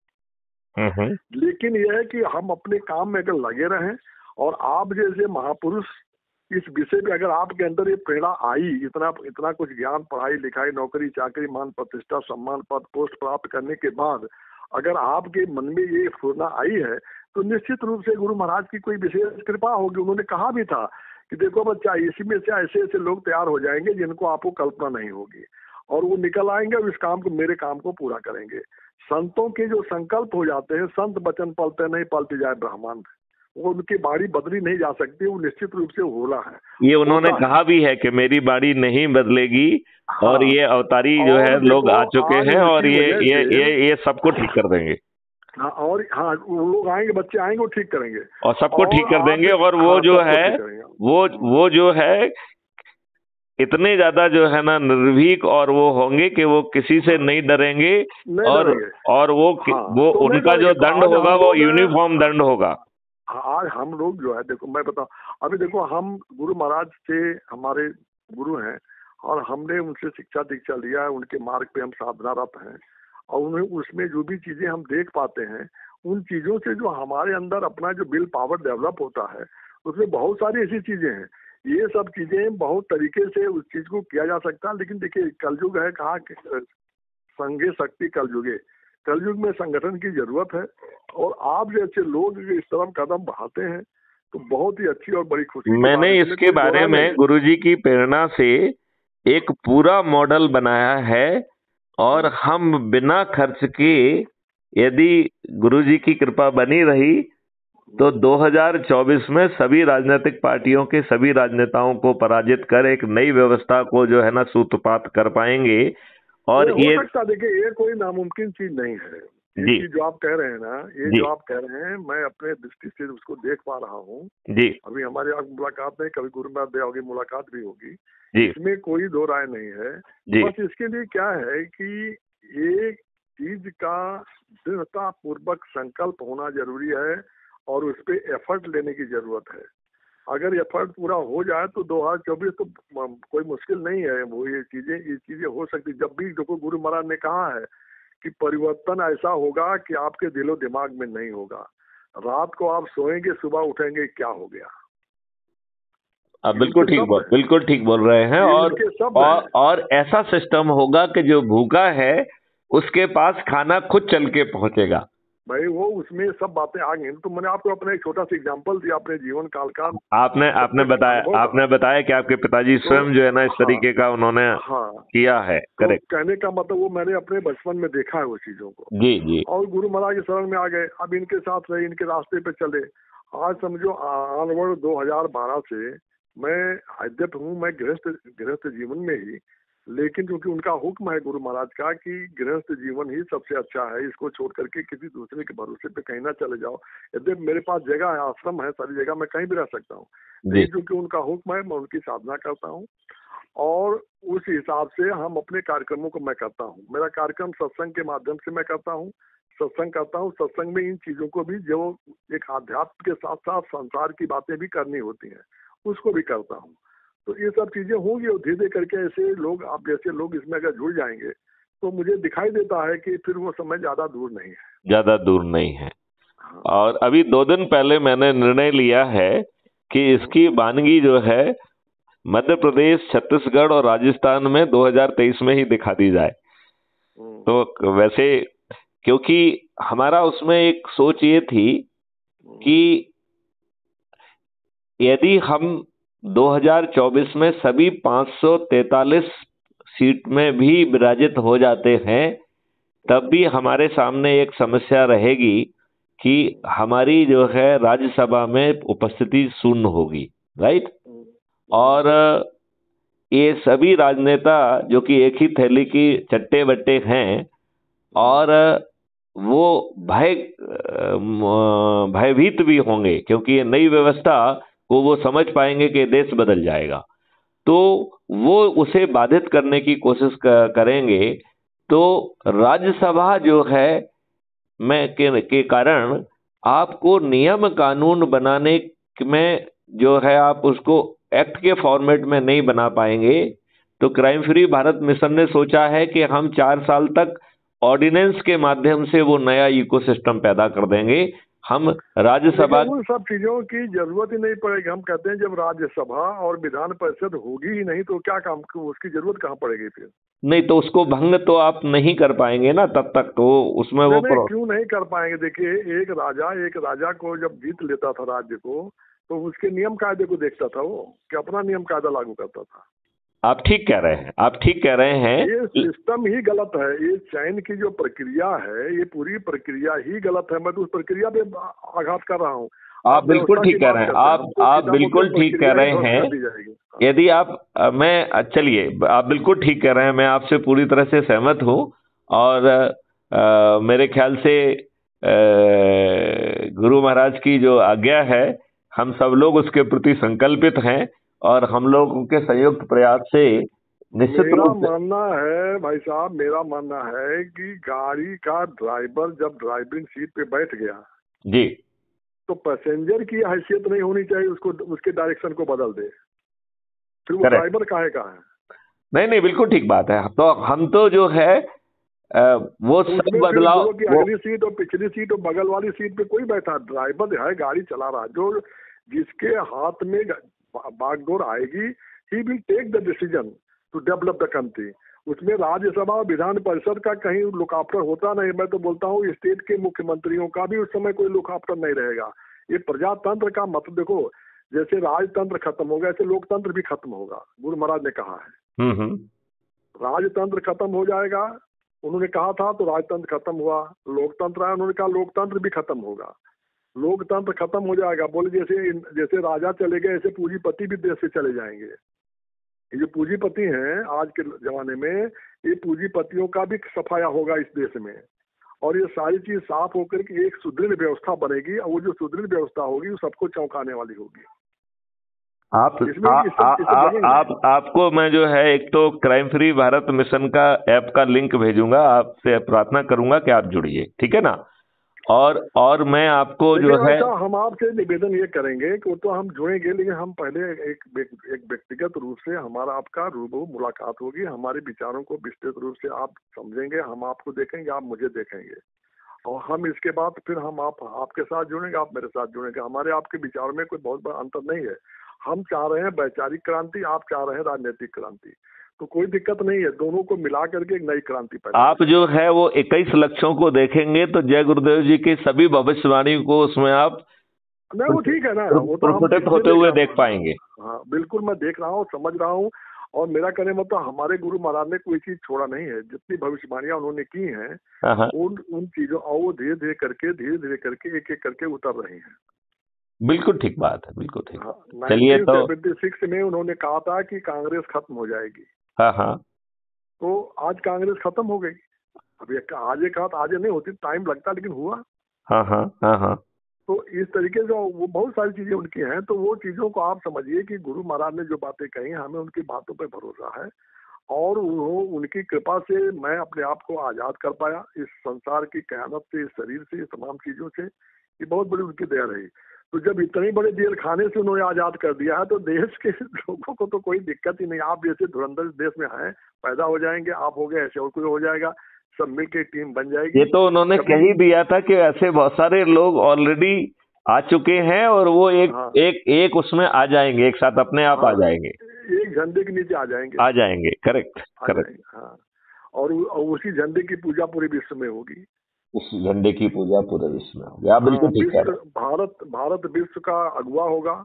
B: लेकिन यह है कि हम अपने काम में अगर लगे रहें और आप जैसे महापुरुष इस विषय पे अगर आपके अंदर ये प्रेरणा आई, इतना इतना कुछ ज्ञान, पढ़ाई लिखाई, नौकरी चाकरी, मान प्रतिष्ठा, सम्मान, पद पोस्ट प्राप्त करने के बाद अगर आपके मन में ये प्रेरणा आई है तो निश्चित रूप से गुरु महाराज की कोई विशेष कृपा होगी। उन्होंने कहा भी था कि देखो बच्चा, इसी में से ऐसे ऐसे लोग तैयार हो जाएंगे जिनको आपको कल्पना नहीं होगी और वो निकल आएंगे और इस काम को, मेरे काम को पूरा करेंगे। संतों के जो संकल्प हो जाते हैं, संत वचन पलते नहीं पलती जाए ब्रह्मांड, वो उनकी बाड़ी बदली नहीं जा सकती, वो निश्चित रूप से होला है।
A: ये उन्होंने कहा भी है कि मेरी बाड़ी नहीं बदलेगी। हाँ, और ये अवतारी जो है लोग आ चुके हैं और ये ये ये ये सबको ठीक कर देंगे।
B: हाँ, और हाँ, वो लोग आएंगे, बच्चे आएंगे, वो ठीक करेंगे
A: और सबको ठीक कर देंगे। और वो जो है वो वो जो है इतने ज्यादा जो है ना निर्भीक और वो होंगे कि वो किसी से नहीं डरेंगे। और और वो वो उनका जो दंड होगा वो यूनिफॉर्म दंड होगा।
B: आज हम लोग जो है, देखो मैं बताऊं, अभी देखो हम गुरु महाराज से, हमारे गुरु हैं और हमने उनसे शिक्षा दीक्षा लिया है, उनके मार्ग पे हम साधनारत हैं और उन्हें उसमें जो भी चीजें हम देख पाते हैं, उन चीजों से जो हमारे अंदर अपना जो विल पावर डेवलप होता है, उसमें बहुत सारी ऐसी चीजें हैं। ये सब चीजें बहुत तरीके से उस चीज को किया जा सकता है। लेकिन देखिए, कलयुग है, कहा संगे शक्ति कलयुगे, कलयुग में संगठन की जरूरत है और आप जैसे लोग इस तरफ कदम बढ़ाते हैं तो बहुत ही अच्छी और बड़ी खुशी।
A: मैंने इसके बारे में गुरुजी की प्रेरणा से एक पूरा मॉडल बनाया है और हम बिना खर्च के, यदि गुरुजी की कृपा बनी रही तो दो हज़ार चौबीस में सभी राजनीतिक पार्टियों के सभी राजनेताओं को पराजित कर एक नई व्यवस्था को जो है ना सूत्रपात कर पाएंगे। और ये
B: देखिए, ये कोई नामुमकिन चीज नहीं है। ये
A: जी
B: चीज जो आप कह रहे हैं ना, ये
A: जी
B: जो आप कह रहे हैं, मैं अपने दृष्टि से उसको देख पा रहा हूँ।
A: जी
B: अभी हमारे यहाँ मुलाकात नहीं, कभी गुरु महाराज दया होगी मुलाकात भी होगी,
A: जी
B: इसमें कोई दो राय नहीं है।
A: जी
B: बस इसके लिए क्या है कि एक चीज का दृढ़ता पूर्वक संकल्प होना जरूरी है और उस पर एफर्ट लेने की जरूरत है। अगर एफर्ट पूरा हो जाए तो दो हजार चौबीस तो म- कोई मुश्किल नहीं है। वो ये चीजें ये चीजें हो सकती। जब भी देखो गुरु महाराज ने कहा है कि परिवर्तन ऐसा होगा कि आपके दिलो दिमाग में नहीं होगा। रात को आप सोएंगे, सुबह उठेंगे, क्या हो गया।
A: आप
B: ये
A: बिल्कुल
B: इनके
A: ठीक
B: शब्द
A: बोल
B: है,
A: बिल्कुल ठीक बोल रहे हैं।
B: ये
A: और
B: इनके शब्द
A: और
B: हैं।
A: और ऐसा सिस्टम होगा कि जो भूखा है उसके पास खाना खुद चल के पहुंचेगा।
B: भाई वो उसमें सब बातें आ गई। तो मैंने आपको अपना एक छोटा सा एग्जांपल दिया अपने जीवन काल का,
A: आपने आपने
B: प्रत्यक्ष
A: बताया
B: अनुभव का।
A: आपने बताया कि आपके पिताजी
B: तो
A: स्वयं जो है ना इस
B: हाँ
A: तरीके का उन्होंने
B: हाँ,
A: किया है।
B: तो
A: करेक्ट।
B: कहने का मतलब वो मैंने अपने बचपन में देखा है वो चीजों को,
A: जी जी
B: और गुरु महाराज के शरण में आ गए। अब इनके साथ रहे, इनके रास्ते पे चले। आज समझो ऑनवर्ड दो हजार बारह से मैं अद्यत हूँ, मैं गृहस्थ गृहस्थ जीवन में ही। लेकिन क्योंकि उनका हुक्म है गुरु महाराज का कि गृहस्थ जीवन ही सबसे अच्छा है, इसको छोड़ करके किसी दूसरे के भरोसे पे कहीं ना चले जाओ। यद्यप मेरे पास जगह है, आश्रम है, सारी जगह मैं कहीं भी रह सकता हूँ,
A: जी
B: लेकिन क्योंकि उनका हुक्म है मैं उनकी साधना करता हूँ और उस हिसाब से हम अपने कार्यक्रमों को मैं करता हूँ। मेरा कार्यक्रम सत्संग के माध्यम से मैं करता हूँ, सत्संग करता हूँ। सत्संग में इन चीजों को भी, जो एक आध्यात्म के साथ साथ संसार की बातें भी करनी होती हैं, उसको भी करता हूँ। तो ये सब चीजें होंगी और धीरे धीरे करके ऐसे लोग, आप जैसे लोग इसमें अगर जुड़ जाएंगे तो मुझे दिखाई देता है कि फिर वो समय ज्यादा दूर नहीं है।
A: ज्यादा दूर नहीं है।
B: हाँ।
A: और अभी दो दिन पहले मैंने निर्णय लिया है कि इसकी वानगी जो है मध्य प्रदेश, छत्तीसगढ़ और राजस्थान में दो हज़ार तेईस में ही दिखा दी जाए।
B: हम्म,
A: तो वैसे क्योंकि हमारा उसमें एक सोच ये थी कि यदि हम दो हज़ार चौबीस में सभी पाँच सौ तैंतालीस सीट में भी विराजित हो जाते हैं, तब भी हमारे सामने एक समस्या रहेगी कि हमारी जो है राज्यसभा में उपस्थिति शून्य होगी। राइट।
B: हम्म,
A: और ये सभी राजनेता जो कि एक ही थैली की चट्टे बट्टे हैं और वो भय भयभीत भी होंगे, क्योंकि ये नई व्यवस्था को वो समझ पाएंगे कि देश बदल जाएगा, तो वो उसे बाधित करने की कोशिश करेंगे। तो राज्यसभा जो है में के, के कारण आपको नियम कानून बनाने में जो है आप उसको एक्ट के फॉर्मेट में नहीं बना पाएंगे। तो क्राइम फ्री भारत मिशन ने सोचा है कि हम चार साल तक ऑर्डिनेंस के माध्यम से वो नया इकोसिस्टम पैदा कर देंगे। हम राज्यसभा,
B: उन सब चीजों की जरूरत ही नहीं पड़ेगी। हम कहते हैं जब राज्यसभा और विधान परिषद होगी ही नहीं तो क्या काम, उसकी जरूरत कहाँ पड़ेगी फिर।
A: नहीं तो उसको भंग तो आप नहीं कर पाएंगे ना तब तक, तो उसमें
B: नहीं
A: वो
B: नहीं,
A: प्रो...
B: क्यों नहीं कर पाएंगे। देखिए, एक राजा एक राजा को जब जीत लेता था राज्य को, तो उसके नियम कायदे को देखता था वो, कि अपना नियम कायदा लागू करता था।
A: आप ठीक कह रहे हैं, आप ठीक कह रहे हैं।
B: ये सिस्टम ही गलत है। ये चयन की जो प्रक्रिया है, ये पूरी प्रक्रिया ही गलत है। मैं तो उस प्रक्रिया पे आघात कर रहा हूँ।
A: आप बिल्कुल ठीक कह रहे हैं, आप आप बिल्कुल ठीक कह रहे हैं। यदि आप अ, मैं अ, चलिए, आप बिल्कुल ठीक कह रहे हैं, मैं आपसे पूरी तरह से सहमत हूं। और अ, मेरे ख्याल से अ, गुरु महाराज की जो आज्ञा है, हम सब लोग उसके प्रति संकल्पित हैं और हम लोग के संयुक्त प्रयास से निश्चित
B: मेरा
A: रूप से।
B: मानना है भाई साहब, मेरा मानना है कि गाड़ी का ड्राइवर जब ड्राइविंग सीट पे बैठ गया
A: जी,
B: तो पैसेंजर की हैसियत नहीं होनी चाहिए उसको, उसके डायरेक्शन को बदल दे। फिर वो
A: करेक्ट।
B: ड्राइवर काहे का है।
A: नहीं नहीं, बिल्कुल ठीक बात है। तो हम तो जो है अ, वो
B: तो
A: सब
B: उसमें फिर
A: बदलाव,
B: बोलो कि
A: वो
B: अगली सीट और पिछली सीट और बगल वाली सीट पे कोई बैठा, ड्राइवर है गाड़ी चला रहा, जो जिसके हाथ में बागडोर आएगी, he will take the decision to develop the country. उसमें राज्यसभा और विधान परिषद का कहीं लोकार्पण होता नहीं। मैं तो बोलता हूँ स्टेट के मुख्यमंत्रियों का भी उस समय कोई लोकार्पण नहीं रहेगा। ये प्रजातंत्र का मतलब देखो, जैसे राजतंत्र खत्म होगा ऐसे लोकतंत्र भी खत्म होगा, गुरु महाराज ने कहा है।
A: हम्म हम्म
B: राजतंत्र खत्म हो जाएगा, उन्होंने कहा था, तो राजतंत्र खत्म हुआ। लोकतंत्र आया, उन्होंने कहा लोकतंत्र भी खत्म होगा। लोकतंत्र खत्म हो जाएगा, बोले जैसे जैसे राजा चले गए ऐसे पूंजीपति भी देश से चले जाएंगे। ये जो पूंजीपति हैं आज के जमाने में, ये पूंजीपतियों का भी सफाया होगा इस देश में। और ये सारी चीज साफ होकर के एक सुदृढ़ व्यवस्था बनेगी, और वो जो सुदृढ़ व्यवस्था होगी वो सबको चौंकाने वाली होगी।
A: आप
B: इसमें
A: आ,
B: ये सब
A: आ,
B: ये सब
A: आ,
B: लगेंगे।
A: आप आपको मैं जो है एक तो क्राइम फ्री भारत मिशन का ऐप का लिंक भेजूंगा, आपसे प्रार्थना करूंगा कि आप जुड़िए, ठीक है ना। और और मैं आपको जो
B: लेकिन
A: है
B: अच्छा, हम आपसे निवेदन ये करेंगे कि वो तो हम जुड़ेंगे, लेकिन हम पहले एक व्यक- एक व्यक्तिगत रूप से हमारा आपका रूबरू मुलाकात होगी, हमारे विचारों को विस्तृत रूप से आप समझेंगे, हम आपको देखेंगे, आप मुझे देखेंगे, और हम इसके बाद फिर हम आप आपके साथ जुड़ेंगे, आप मेरे साथ जुड़ेंगे। हमारे आपके विचारों में कोई बहुत बड़ा अंतर नहीं है। हम चाह रहे हैं वैचारिक क्रांति, आप चाह रहे हैं राजनीतिक क्रांति, तो कोई दिक्कत नहीं है, दोनों को मिला करके एक नई क्रांति पैदा
A: आप
B: होगी।
A: जो है वो इक्कीस लक्षों को देखेंगे तो जय गुरुदेव जी की सभी भविष्यवाणी को उसमें आप
B: नहीं वो ठीक है ना, वो तो हम
A: प्रस्फुटित
B: इसलिए
A: होते
B: देख
A: हुए
B: रहे
A: देख
B: हैं।
A: पाएंगे।
B: हाँ बिल्कुल, मैं देख रहा हूँ, समझ रहा हूँ, और मेरा कहने मतलब हमारे गुरु महाराज ने कोई चीज छोड़ा नहीं है, जितनी भविष्यवाणियां उन्होंने की हैं
A: हाँ हाँ,
B: उन उन चीजों, और वो धीरे धीरे करके धीरे धीरे करके एक एक करके उतर रही हैं।
A: बिल्कुल ठीक बात है, बिल्कुल ठीक
B: हाँ,
A: बात। चलिए
B: नाइनटीन
A: तो,
B: सेवेंटी सिक्स में उन्होंने कहा था कि कांग्रेस खत्म हो जाएगी,
A: हाँ हाँ
B: तो आज कांग्रेस खत्म हो गई। अब ये आज एक कहा तो आज नहीं होती, टाइम लगता, लेकिन हुआ।
A: हाँ हाँ हाँ हाँ,
B: तो इस तरीके से वो बहुत सारी चीजें उनकी हैं, तो वो चीजों को आप समझिए कि गुरु महाराज ने जो बातें कही, हमें उनकी बातों पर भरोसा है, और वो उनकी कृपा से मैं अपने आप को आजाद कर पाया इस संसार की कयामत से, इस शरीर से, इस तमाम चीजों से। ये बहुत बड़ी उनकी दया रही। तो जब इतनी बड़े जेल खाने से उन्होंने आजाद कर दिया है, तो देश के लोगों को तो कोई दिक्कत ही नहीं। आप जैसे धुरंधर देश में हैं, पैदा हो जाएंगे, आप हो गए, ऐसे और कोई हो जाएगा, सब मिलकर टीम बन जाएगी।
A: ये तो उन्होंने
B: कभी
A: कह ही दिया था कि ऐसे बहुत सारे लोग ऑलरेडी आ चुके हैं और वो एक
B: हाँ
A: एक एक उसमें आ जाएंगे, एक साथ अपने आप आ
B: हाँ,
A: जाएंगे,
B: एक झंडे के नीचे आ जाएंगे,
A: आ जाएंगे। करेक्ट
B: आ
A: करेक्ट।
B: जाएंगे। हाँ, और उ- और उसी झंडे की पूजा पूरे विश्व में होगी।
A: उस झंडे की पूजा पूरे विश्व में होगी। आप
B: हाँ,
A: बिल्कुल ठीक कह
B: विश्व,
A: रहे हैं।
B: भारत भारत विश्व का अगुवा होगा।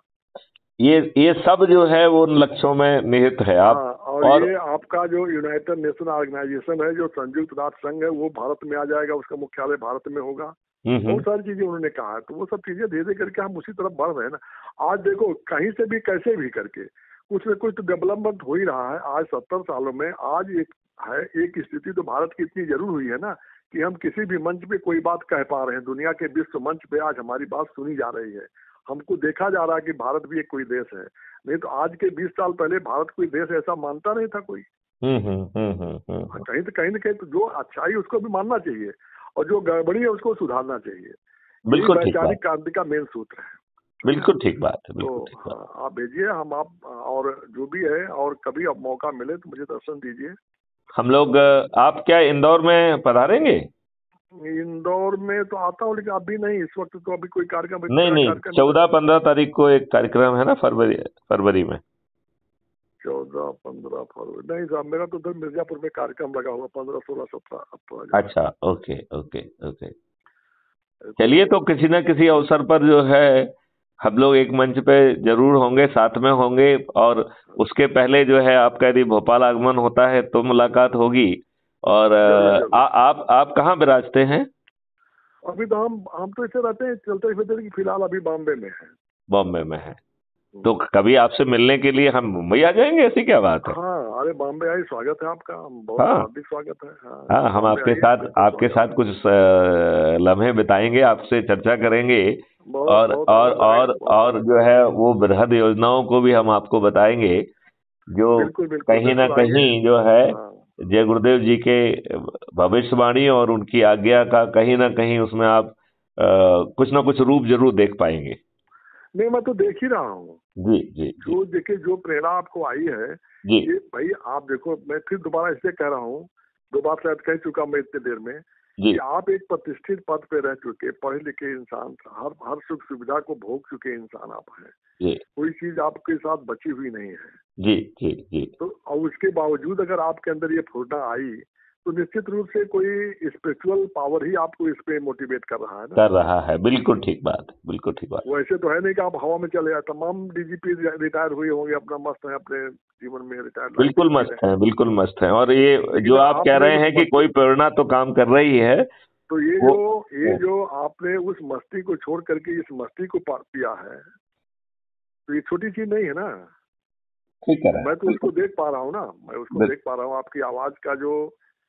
A: ये ये सब जो है वो उन लक्ष्यों में निहित है। आप
B: हाँ, और
A: और
B: ये आपका जो यूनाइटेड नेशन ऑर्गेनाइजेशन है, जो संयुक्त राष्ट्र संघ है, वो भारत में आ जाएगा, उसका मुख्यालय भारत में होगा।
A: हम्म
B: बहुत
A: हम्म,
B: सारी चीजें उन्होंने कहा है, तो वो सब चीजें धीरे धीरे करके हम उसी तरफ बढ़ रहे हैं ना। आज देखो, कहीं से भी कैसे भी करके कुछ न कुछ तो डेवलपमेंट हो ही रहा है। आज सत्तर सालों में आज एक है, एक स्थिति तो भारत की इतनी जरूर हुई है ना, कि हम किसी भी मंच पे कोई बात कह पा रहे हैं। दुनिया के विश्व मंच पे आज हमारी बात सुनी जा रही है, हमको देखा जा रहा है कि भारत भी एक कोई देश है। नहीं तो आज के बीस साल पहले भारत कोई देश ऐसा मानता नहीं था कोई।
A: हम्म हम्म हम्म हम्म हम्म, हम्म।
B: कहीं तो कहीं ना कहीं तो जो अच्छाई उसको भी मानना चाहिए, और जो गड़बड़ी है उसको सुधारना चाहिए। यही
A: बिल्कुल ठीक बात,
B: वैचारिक क्रांति का मेन सूत्र है।
A: बिल्कुल ठीक बात है,
B: तो
A: बिल्कुल ठीक बात।
B: हाँ, आप भेजिए, हम आप और जो भी है, और कभी अब मौका मिले तो मुझे दर्शन दीजिए।
A: हम लोग अ, आप क्या इंदौर में पधारेंगे?
B: इंदौर में तो आता हूँ, लेकिन अभी नहीं, इस वक्त तो अभी कोई कार्यक्रम, अभी
A: नहीं
B: मेरा
A: नहीं,
B: कार्यक्रम इधर।
A: चौदह पंद्रह तारीख को एक कार्यक्रम है ना, फरवरी फरवरी में।
B: चौदह पंद्रह फरवरी नहीं साहब, मेरा तो उधर मिर्जापुर में कार्यक्रम लगा हुआ, पंद्रह सोलह सत्रह, अब तो आ जाना।
A: अच्छा, ओके ओके ओके।
B: तो
A: चलिए, तो किसी न किसी अवसर पर जो है हम लोग एक मंच पे जरूर होंगे, साथ में होंगे। और उसके पहले जो है आपका यदि भोपाल आगमन होता है तो मुलाकात होगी। और
B: जरूर
A: अ, आ,
B: जरूर।
A: आप आप कहाँ विराजते हैं?
B: अभी तो हम हम तो ऐसे रहते हैं, चलते फिरते, कि फिलहाल अभी बॉम्बे में है।
A: बॉम्बे में है। तो कभी आपसे मिलने के लिए हम मुंबई आ जाएंगे, ऐसी क्या बात है?
B: हाँ, अरे बॉम्बे आइए, स्वागत है आपका, बहुत
A: हाँ
B: हार्दिक स्वागत है। हाँ,
A: हाँ, हम
B: बॉम्बे
A: आपके
B: आइए,
A: साथ
B: बिल्कुल
A: आपके
B: स्वागत
A: साथ
B: है।
A: कुछ अ, लम्हे बिताएंगे, आपसे चर्चा करेंगे।
B: बहुत
A: और
B: बहुत
A: और
B: आनंद आएगा,
A: और
B: बहुत
A: और
B: आनंद
A: जो
B: आएगा।
A: है वो बृहद योजनाओं को भी हम आपको बताएंगे, जो
B: बिल्कुल बिल्कुल
A: कहीं ना
B: बिल्कुल, आइए।
A: कहीं जो है
B: हाँ,
A: जय गुरुदेव जी के भविष्यवाणी और उनकी आज्ञा का कहीं ना कहीं उसमें आप अ, कुछ ना कुछ रूप जरूर देख पाएंगे।
B: नहीं मैं तो देख ही रहा हूँ।
A: जी जी जी
B: जो देखिए, जो प्रेरणा आपको आई है,
A: जी
B: ये भाई आप देखो, मैं फिर दोबारा इसलिए कह रहा हूँ, दो बार शायद कह चुका मैं इतनी देर में,
A: जी
B: कि आप एक प्रतिष्ठित पद पे रह चुके, पढ़े लिखे इंसान, हर हर सुख सुविधा को भोग चुके इंसान आप हैं।
A: जी
B: कोई चीज आपके साथ बची हुई नहीं है।
A: जी जी जी,
B: तो और उसके बावजूद अगर आपके अंदर ये फुर्ना आई, तो निश्चित रूप से कोई स्पिरिचुअल पावर ही आपको इस पे मोटिवेट कर रहा है ना।
A: कर रहा है। बिल्कुल ठीक बात, बिल्कुल ठीक बात।
B: वैसे तो है नहीं कि आप हवा में चले जाए। तमाम डीजीपी रिटायर हुए होंगे, अपना मस्त है अपने जीवन में, रिटायर्ड लाइफ
A: बिल्कुल
B: जी रहे
A: मस्त
B: हैं।
A: है, बिल्कुल मस्त है। और ये जो
B: लेकिन
A: आप कह
B: आपने
A: रहे
B: उस
A: हैं कि कोई
B: मस्ती,
A: प्रेरणा तो काम कर रही है,
B: तो ये
A: वो
B: जो ये जो आपने उस मस्ती को छोड़ करके इस मस्ती को पा- पिया है, तो ये छोटी चीज नहीं है ना।
A: ठीक कह रहे हैं,
B: मैं तो उसको
A: बिल्कुल
B: देख पा रहा हूँ ना, मैं उसको
A: बिल-
B: देख पा रहा हूँ, आपकी आवाज का जो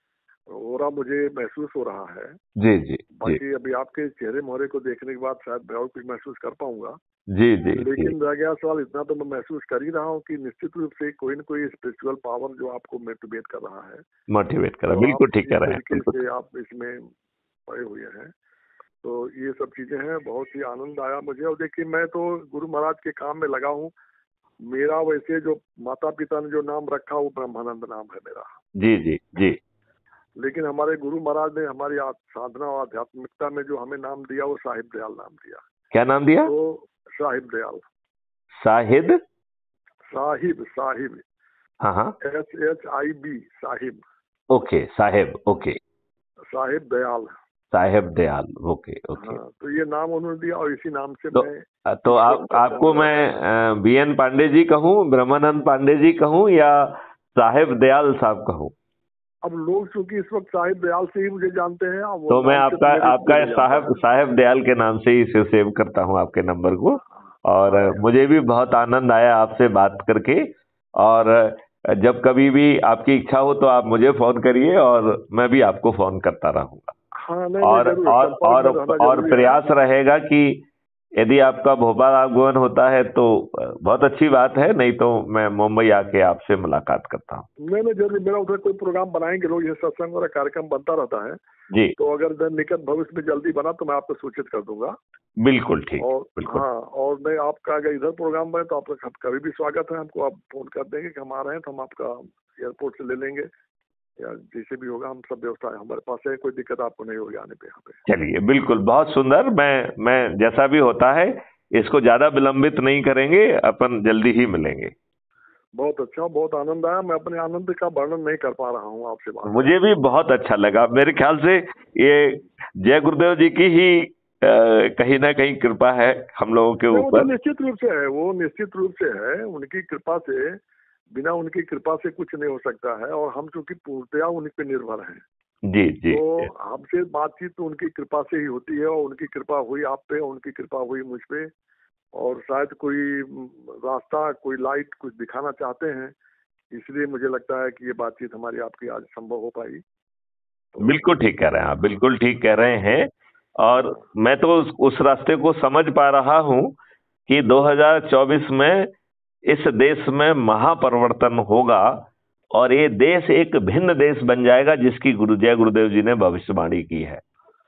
B: हो रहा, मुझे महसूस हो रहा है।
A: जी जी जी
B: बाकी अभी आपके चेहरे मोहरे को देखने के बाद शायद मैं और कुछ महसूस कर पाऊंगा,
A: जी जी जी
B: लेकिन रह गया सवाल, इतना तो मैं महसूस कर ही रहा हूँ कि निश्चित रूप से कोई न कोई स्पिरिचुअल पावर जो आपको मोटिवेट कर रहा है।
A: मोटिवेट करा,
B: तो
A: बिल्कुल
B: आप
A: ठीक
B: इस
A: कर रहे हैं,
B: तरीके
A: बिल्कुल।
B: से आप इसमें पड़े हुए हैं, तो ये सब चीजें हैं। बहुत ही आनंद आया मुझे। और देखिए, मैं तो गुरु महाराज के काम में लगा हूँ। मेरा वैसे जो माता पिता ने जो नाम रखा वो ब्रह्मानंद नाम है मेरा,
A: जी जी जी।
B: लेकिन हमारे गुरु महाराज ने हमारी आ- साधना और आध्यात्मिकता में जो हमें नाम दिया वो साहिब दयाल नाम दिया।
A: क्या नाम दिया?
B: तो साहिब दयाल,
A: शाहिद।
B: साहिब साहिब,
A: हाँ हाँ।
B: H H I B, Sahib,
A: okay, Saheb, okay.
B: Sahib Dayal.
A: Saheb Dayal, okay okay.
B: हाँ, तो ये नाम उन्होंने दिया और इसी नाम से
A: तो
B: मैं
A: तो
B: इस
A: आप
B: वक्त
A: आपको
B: चर्चा में
A: मैं
B: रहता
A: बी एन पांडे जी कहूँ, ब्रह्मानंद पांडे जी कहूँ, या साहेब दयाल साहब कहूँ?
B: हूँ। अब लोग चूंकि इस वक्त साहिब दयाल से ही मुझे जानते हैं, अब वो
A: तो मैं
B: नाम से तो
A: आपका
B: मेरे को कोई
A: आपका
B: नहीं जानता
A: साहब
B: है।
A: साहेब दयाल के नाम से ही इसे सेव करता हूँ, आपके नंबर को। और
B: हाँ,
A: मुझे भी बहुत आनंद आया आपसे बात करके। और जब कभी भी आपकी इच्छा हो तो आप मुझे फोन करिए, और मैं भी आपको फोन करता रहूंगा।
B: हाँ, नहीं नहीं,
A: और
B: जरूर
A: और
B: संपर्क
A: और
B: में रहना
A: और
B: जरूरी है।
A: प्रयास रहेगा कि यदि आपका भोपाल आगमन होता है तो बहुत अच्छी बात है, नहीं तो मैं मुंबई आके आपसे मुलाकात करता हूँ।
B: नहीं नहीं, जरूर। मेरा उधर कोई प्रोग्राम बनाएंगे लोग, ये सत्संग और कार्यक्रम बनता रहता है,
A: जी,
B: तो अगर जब निकट भविष्य में जल्दी बना तो मैं आपको सूचित कर दूंगा।
A: बिल्कुल ठीक,
B: और
A: बिल्कुल।
B: हाँ, और नहीं, आपका अगर इधर प्रोग्राम बने तो आपका कभी भी स्वागत है। हमको आप फोन कर देंगे कि हम आ रहे हैं, तो हम आपका एयरपोर्ट से ले लेंगे, या जैसे भी होगा हम सब व्यवस्था है हमारे पास है। कोई दिक्कत आपको नहीं होगी आने पे यहाँ पे।
A: चलिए, बिल्कुल, बहुत सुंदर। मैं मैं जैसा भी होता है इसको ज्यादा विलंबित नहीं करेंगे, अपन जल्दी ही मिलेंगे।
B: बहुत अच्छा, बहुत आनंद आया। मैं अपने आनंद का वर्णन नहीं कर पा रहा हूँ आपसे बात
A: मुझे
B: करके।
A: भी बहुत अच्छा लगा। मेरे ख्याल से ये जय गुरुदेव जी की ही अ, कहीं ना कहीं कृपा है हम लोगों के
B: नहीं, वो तो
A: ऊपर।
B: निश्चित रूप से है, वो निश्चित रूप से है। उनकी कृपा से, बिना उनकी कृपा से कुछ नहीं हो सकता है। और हम चूंकि पूर्णतया उन्हीं पे निर्भर हैं,
A: जी जी
B: तो हमसे बातचीत तो उनकी कृपा से ही होती है। और उनकी कृपा हुई आप पे, उनकी कृपा हुई मुझ पे। और शायद कोई म, रास्ता, कोई लाइट कुछ दिखाना चाहते हैं, इसलिए मुझे लगता है कि ये बातचीत हमारी आपकी आज संभव हो पाई। तो
A: बिल्कुल ठीक कह रहे हैं आप, बिल्कुल ठीक कह रहे हैं। और
B: हाँ,
A: मैं तो उस, उस रास्ते को समझ पा रहा हूं कि दो हज़ार चौबीस में इस देश में महापरिवर्तन होगा, और ये देश एक भिन्न देश बन जाएगा जिसकी गुरु जय गुरुदेव जी ने भविष्यवाणी की है।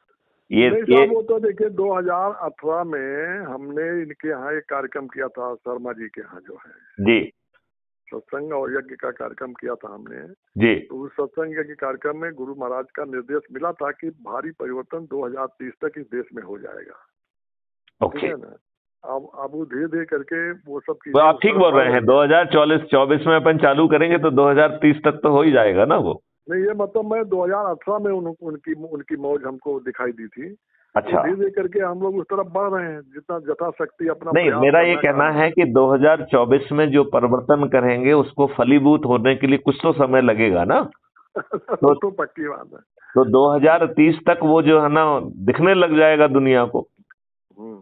A: ये
B: नहीं
A: ये
B: साहब, वो तो देखिए दो हज़ार अठारह में हमने इनके यहाँ एक कार्यक्रम किया था, शर्मा जी के यहाँ जो है
A: जी
B: सत्संग और यज्ञ का कार्यक्रम किया था हमने।
A: जी।
B: तो उस सत्संग यज्ञ कार्यक्रम में गुरु महाराज का निर्देश मिला था कि भारी परिवर्तन दो हज़ार तीस तक इस देश में हो जाएगा। ठीक
A: ओके,
B: है ना। अब अब वो धीरे धीरे करके वो सब
A: तो
B: चीजें
A: आप
B: उस
A: ठीक
B: तरफ
A: बोल
B: बढ़
A: रहे हैं।
B: रही है।
A: दो हज़ार चौबीस में अपन चालू करेंगे तो दो हज़ार तीस तक तो हो ही जाएगा ना वो।
B: नहीं, ये मतलब मैं दो हज़ार अठारह में उन, उनकी उनकी मौज हमको दिखाई दी थी। तो
A: अच्छा,
B: धीरे धीरे करके हम लोग उस तरफ बढ़ रहे हैं, जितना यथाशक्ति अपना
A: नहीं,
B: प्रयास
A: मेरा ये
B: करना
A: कहना
B: काम
A: है कि दो हज़ार चौबीस में जो परिवर्तन करेंगे उसको फलीभूत होने के लिए कुछ तो समय लगेगा ना।
B: है।
A: तो
B: तो पक्की बात है।
A: तो दो हज़ार तीस तक वो जो है ना दिखने लग जाएगा दुनिया को।
B: हम्म।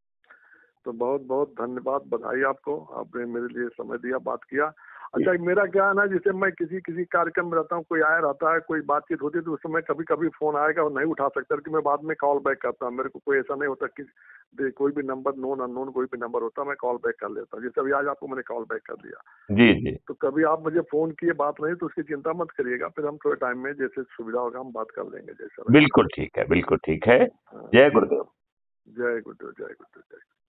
B: तो बहुत बहुत धन्यवाद, बधाई आपको, आपने मेरे लिए समय दिया, बात किया। अच्छा, मेरा क्या है ना, जैसे मैं किसी किसी कार्यक्रम में रहता हूँ, कोई आया रहता है, कोई बातचीत होती है, तो उस समय कभी कभी फोन आएगा और नहीं उठा सकता, कि मैं बाद में कॉल बैक करता हूँ। मेरे को कोई ऐसा नहीं होता कि दे- कोई भी नंबर, नोन अननोन कोई भी नंबर होता है, मैं कॉल बैक कर लेता हूँ। जैसे अभी आज आपको मैंने कॉल बैक कर दिया।
A: जी जी,
B: तो कभी आप मुझे फोन किए, बात नहीं, तो उसकी चिंता मत करिएगा। फिर हम थोड़े टाइम में जैसे सुविधा होगा हम बात कर लेंगे, जैसा रहेगा।
A: बिल्कुल ठीक है, बिल्कुल ठीक है।
B: हाँ,
A: जय गुरुदेव।
B: जय गुरुदेव, जय गुरुदेव, जय गुरुदेव।